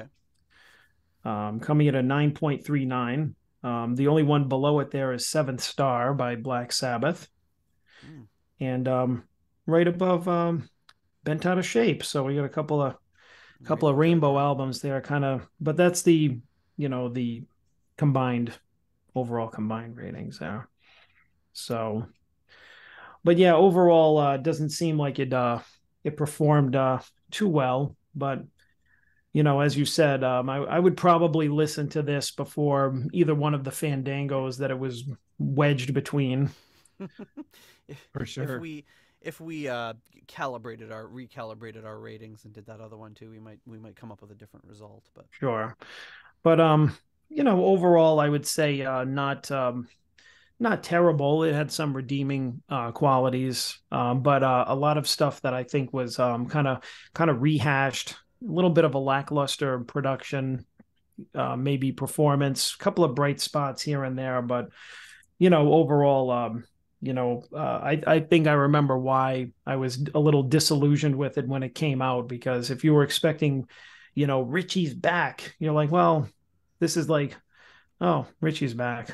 um, coming at a nine point three nine. Um, the only one below it there is Seventh Star by Black Sabbath. Mm. And um, right above um, Bent Out of Shape. So we got a couple of couple of Rainbow rainbow Category. albums there, kind of, but that's the, you know, the combined overall combined ratings there. So, but yeah, overall, uh, doesn't seem like it uh, it performed uh, too well. But you know, as you said, um, I, I would probably listen to this before either one of the Fandangos that it was wedged between. if, For sure. If we if we uh, calibrated our recalibrated our ratings and did that other one too, we might we might come up with a different result. But Sure, but um, you know, overall, I would say uh, not um, not terrible. It had some redeeming uh, qualities, um, but uh, a lot of stuff that I think was um kind of kind of rehashed. A little bit of a lackluster production, uh, maybe performance, a couple of bright spots here and there, but you know, overall, um, you know, uh, I I think I remember why I was a little disillusioned with it when it came out, because if you were expecting, you know, Ritchie's back, you're like, well, this is like, oh, Ritchie's back.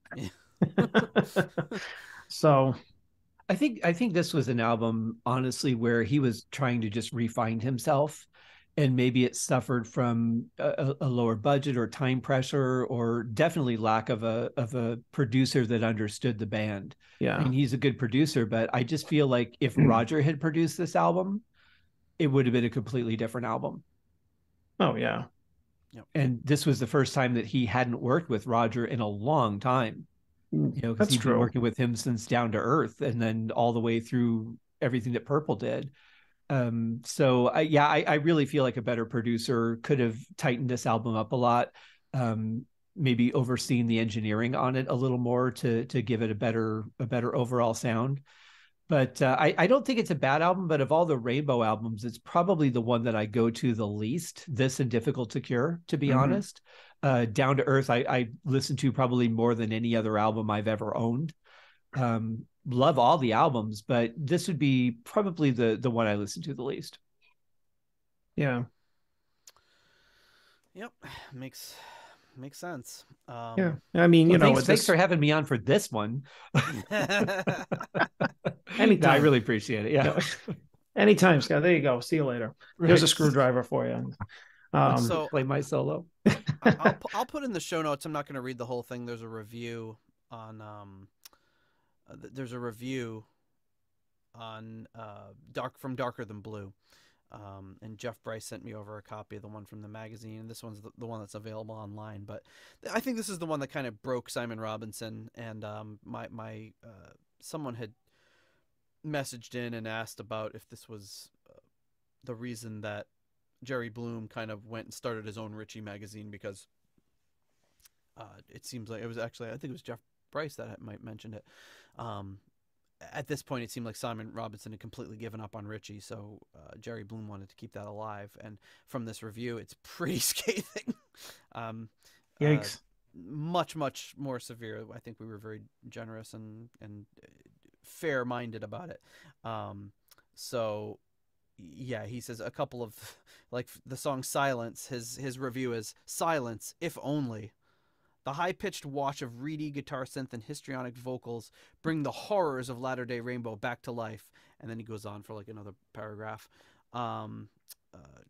So I think I think this was an album, honestly, where he was trying to just refine himself, and maybe it suffered from a, a lower budget or time pressure, or definitely lack of a of a producer that understood the band. I yeah, mean, he's a good producer, but I just feel like if Roger had produced this album, it would have been a completely different album. oh yeah, And this was the first time that he hadn't worked with Roger in a long time. You know, because that's he's been true. working with him since Down to Earth, and then all the way through everything that Purple did. Um, so I, yeah, I, I really feel like a better producer could have tightened this album up a lot. Um, maybe overseen the engineering on it a little more to to give it a better a better overall sound. But uh, I, I don't think it's a bad album, but of all the Rainbow albums, it's probably the one that I go to the least. This and Difficult to Cure, to be Mhm. honest. Uh, Down to Earth, I, I listen to probably more than any other album I've ever owned. Um, love all the albums, but this would be probably the the one I listen to the least. Yeah, yep, makes makes sense. Um, yeah. I mean, you Well, know, thanks, with thanks this- for having me on for this one. Anytime. No, I really appreciate it. Yeah. anytime, Scott. There you go. See you later. Here's a Right. screwdriver for you. Um, So- Play my solo. I- I'll pu- I'll put in the show notes. I'm not going to read the whole thing. There's a review on um, uh, th- there's a review on uh, Dark from Darker Than Blue. Um, and Jeff Bryce sent me over a copy of the one from the magazine, and this one's the, the one that's available online. But I think this is the one that kind of broke Simon Robinson. And um, my my uh, someone had messaged in and asked about if this was uh, the reason that Jerry Bloom kind of went and started his own Ritchie magazine, because uh, it seems like it was actually, I think it was Jeff Bryce that might mentioned it. Um, At this point, it seemed like Simon Robinson had completely given up on Ritchie, so uh, Jerry Bloom wanted to keep that alive. And from this review, it's pretty scathing. um, Yikes. Uh, much, much more severe. I think we were very generous and, and fair-minded about it. Um, so, yeah, he says a couple of, like the song Silence, his, his review is, "Silence, if only. The high-pitched wash of reedy guitar synth and histrionic vocals bring the horrors of latter-day Rainbow back to life." And then he goes on for like another paragraph. Um, uh,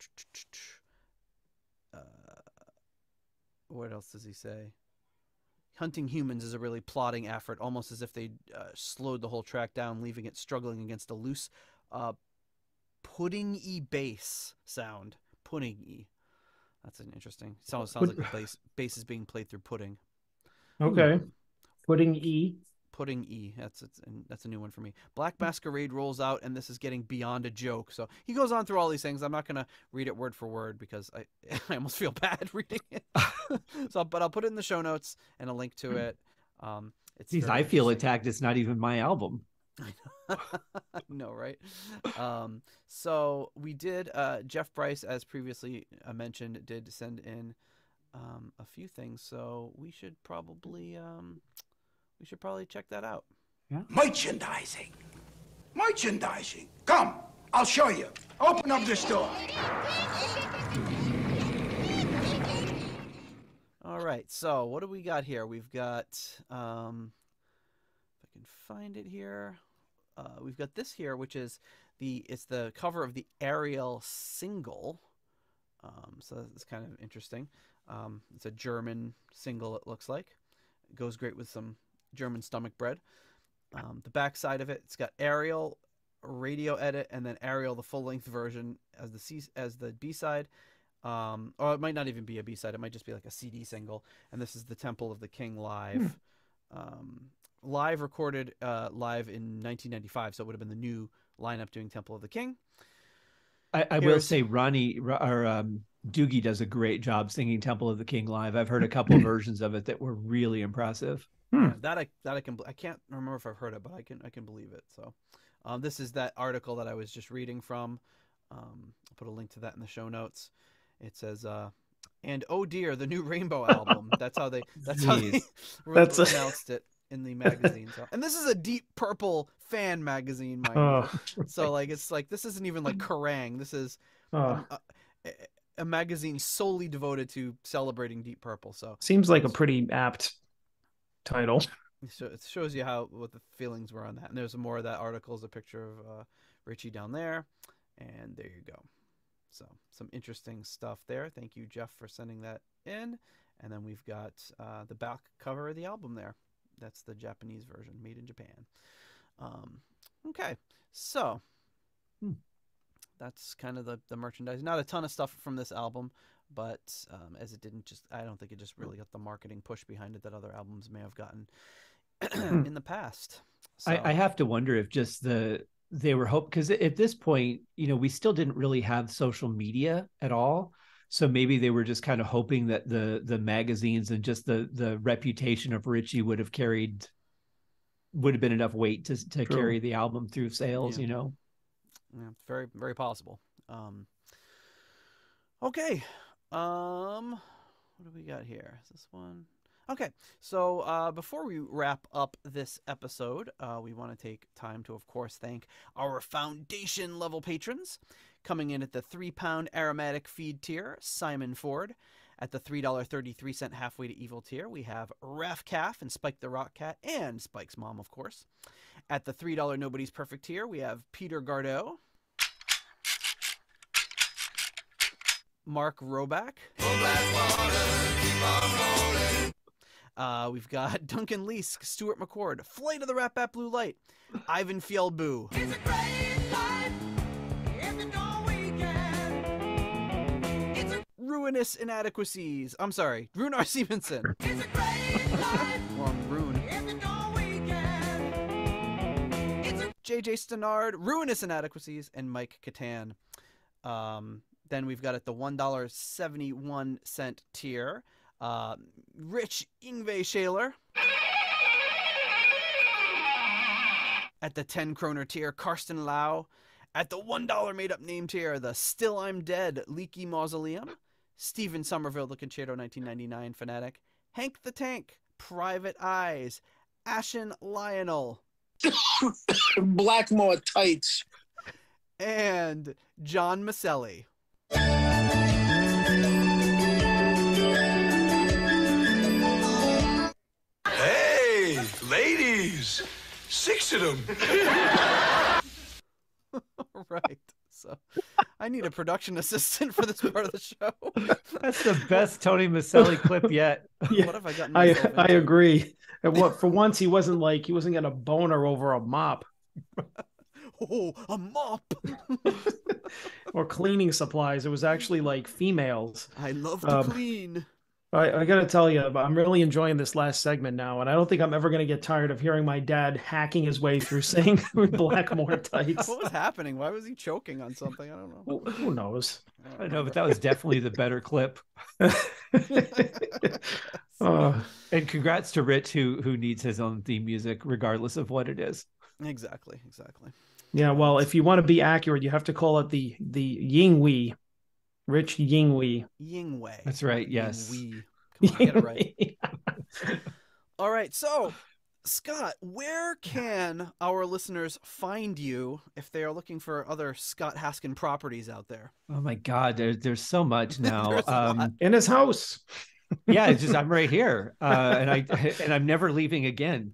uh, what else does he say? "Hunting Humans is a really plodding effort, almost as if they uh, slowed the whole track down, leaving it struggling against a loose, uh, pudding-y bass sound. Pudding-y. That's an interesting. It sounds, sounds like the bass, bass is being played through pudding. Okay. Pudding E. Pudding E. That's it's, and that's a new one for me. Black Masquerade rolls out, and this is getting beyond a joke. So he goes on through all these things. I'm not gonna read it word for word because I I almost feel bad reading it. So, but I'll put it in the show notes and a link to it. Um, it's Geez, very I feel interesting. attacked. It's not even my album. I know, right? Um, so we did, uh, Jeff Bryce, as previously uh, mentioned, did send in um, a few things. So we should probably, um, we should probably check that out. Merchandising. Merchandising. Come, I'll show you. Open up the store. All right. So what do we got here? We've got, um, if I can find it here. Uh, we've got this here, which is the it's the cover of the Ariel single. Um, so it's kind of interesting. Um, it's a German single, it looks like. It goes great with some German stomach bread. Um, the back side of it, it's got Ariel radio edit, and then Ariel the full length version as the C as the B side. Um, or it might not even be a B side; it might just be like a C D single. And this is the Temple of the King live. Um, live recorded uh, live in nineteen ninety-five, so it would have been the new lineup doing Temple of the King. I, I will Here's- say Ronnie or um, Doogie does a great job singing Temple of the King live. I've heard a couple of versions of it that were really impressive. Yeah, that I that I can I can't remember if I've heard it, but I can I can believe it. So, um, this is that article that I was just reading from. Um, I'll put a link to that in the show notes. It says, uh, "And oh dear, the new Rainbow album." That's how they that's how they Jeez. That's a- announced it in the magazine. So, and this is a Deep Purple fan magazine, mind Oh, you. So like it's like this isn't even like Kerrang. This is oh. a, a, a magazine solely devoted to celebrating Deep Purple. So Seems like a pretty apt title. so it shows you how what the feelings were on that. And there's more of that article is a picture of uh, Ritchie down there, and there you go. So some interesting stuff there. Thank you, Jeff, for sending that in. And then we've got uh, the back cover of the album there. That's the Japanese version, made in Japan. Um, okay, so Hmm. that's kind of the, the merchandise. Not a ton of stuff from this album, but um, as it didn't just, I don't think it just really got the marketing push behind it that other albums may have gotten in the past. So, I, I have to wonder if just the they were hope because at this point, you know, we still didn't really have social media at all. So maybe they were just kind of hoping that the the magazines and just the the reputation of Ritchie would have carried would have been enough weight to to True. carry the album through sales, Yeah. you know. yeah, it's very, very possible. Um, okay. Um, what do we got here? Is this one? Okay, so uh, before we wrap up this episode, uh, we want to take time to, of course, thank our foundation level patrons. Coming in at the three pound aromatic feed tier, Simon Ford. At the three dollars and thirty-three cents halfway to evil tier, we have Raph Calf and Spike the Rock Cat, and Spike's mom, of course. At the three dollars Nobody's Perfect tier, we have Peter Gardeau, Mark Roback, Uh, we've got Duncan Leask, Stuart McCord, Flight of the Rat Bat Blue Light, Ivan Fjellboo. It's a great life if you know weekend. It's a, Ruinous Inadequacies. I'm sorry, Runar Simonson. it's a great life Wrong Rune. if you know weekend. It's a J J Stannard, Ruinous Inadequacies, and Mike Catan. Um, then we've got at the one dollar and seventy-one cent tier, uh, Rich Ingve Shaler. At the ten kroner tier, Karsten Lau. At the one dollar made-up name tier, the Still I'm Dead Leaky Mausoleum. Stephen Somerville, the Concerto nineteen ninety-nine fanatic. Hank the Tank, Private Eyes. Ashen Lionel. Blackmore tights. And John Maselli. Hey, ladies, six of them. Right. So I need a production assistant for this part of the show. That's the best Tony Maselli clip yet. Yeah, What have I gotten I myself I into? agree. And what for once he wasn't like he wasn't gonna boner over a mop Oh, a mop. or cleaning supplies. It was actually like females. I love to Um, clean. I, I gotta tell you, I'm really enjoying this last segment now, and I don't think I'm ever gonna get tired of hearing my dad hacking his way through saying Blackmore tights. What was happening? Why was he choking on something? I don't know. Who, who knows? I know, but that was definitely the better clip. Uh, And congrats to Rich, who who needs his own theme music, regardless of what it is. Exactly, exactly. yeah, well, if you want to be accurate, you have to call it the the Yingwei, Rich Yingwei. Yingwei. That's right, yes. Yingwei. Come on, get it right. All right, so Scott, where can our listeners find you if they are looking for other Scott Haskin properties out there? Oh my God, there's there's so much now. There's a lot. um, In his house. yeah, it's just I'm right here, uh, and I and I'm never leaving again.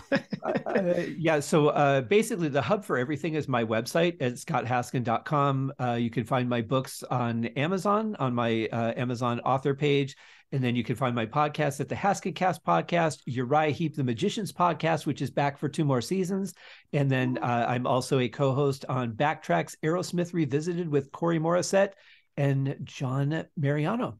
Uh, yeah, so uh, basically, the hub for everything is my website at scott haskin dot com. Uh, you can find my books on Amazon on my uh, Amazon author page, and then you can find my podcast at the Haskin Cast podcast, Uriah Heep, the Magicians podcast, which is back for two more seasons, and then uh, I'm also a co-host on Backtracks Aerosmith Revisited with Corey Morissette and John Mariano.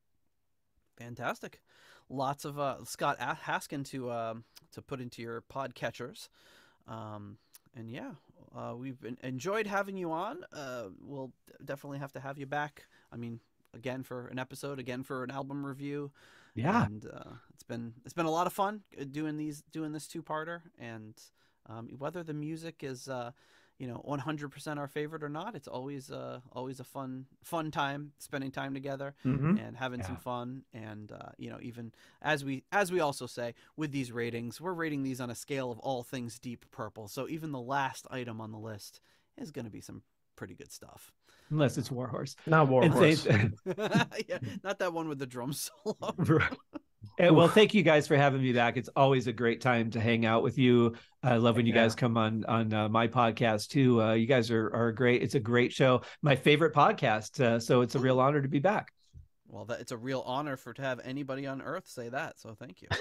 Fantastic. Lots of uh, Scott A- Haskin to uh, to put into your podcatchers. Um, and yeah, uh, we've been, enjoyed having you on. Uh, we'll definitely have to have you back. I mean, again for an episode, again for an album review. Yeah. And uh, it's been it's been a lot of fun doing these doing this two-parter. And um, whether the music is uh, you know one hundred percent our favorite or not, it's always uh, always a fun fun time spending time together Mhm. and having Yeah. some fun. And uh, you know, even as we as we also say with these ratings, we're rating these on a scale of all things Deep Purple. So even the last item on the list is going to be some pretty good stuff. Unless it's Warhorse. Not And Warhorse. thank- Yeah, not that one with the drum solo. And, well, thank you guys for having me back. It's always a great time to hang out with you. I love when you Yeah. guys come on on uh, my podcast too. Uh, you guys are are great. It's a great show. My favorite podcast. Uh, so it's a real honor to be back. Well, that it's a real honor for to have anybody on Earth say that. So thank you.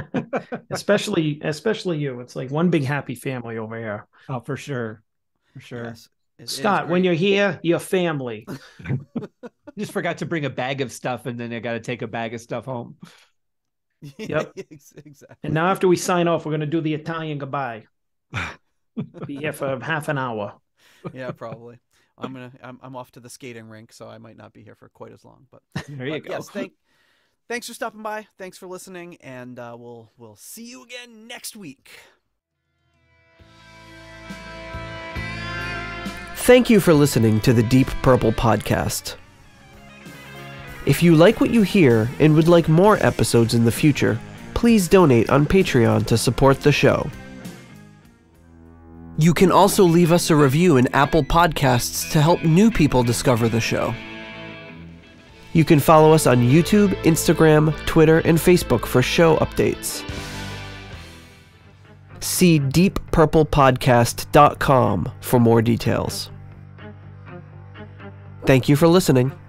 especially especially you. It's like one big happy family over here. Oh, for sure, for sure. Yes, it is Scott, when great. you're here, you're family. Just forgot to bring a bag of stuff, and then I got to take a bag of stuff home. Yep. Ex- exactly. And now after we sign off, we're going to do the Italian goodbye. Be here for half an hour. Yeah, probably. I'm gonna. I'm, I'm off to the skating rink, so I might not be here for quite as long. But There you but go. yes, thank. Thanks for stopping by. Thanks for listening, and uh, we'll we'll see you again next week. Thank you for listening to the Deep Purple Podcast. If you like what you hear and would like more episodes in the future, please donate on Patreon to support the show. You can also leave us a review in Apple Podcasts to help new people discover the show. You can follow us on YouTube, Instagram, Twitter, and Facebook for show updates. See deep purple podcast dot com for more details. Thank you for listening.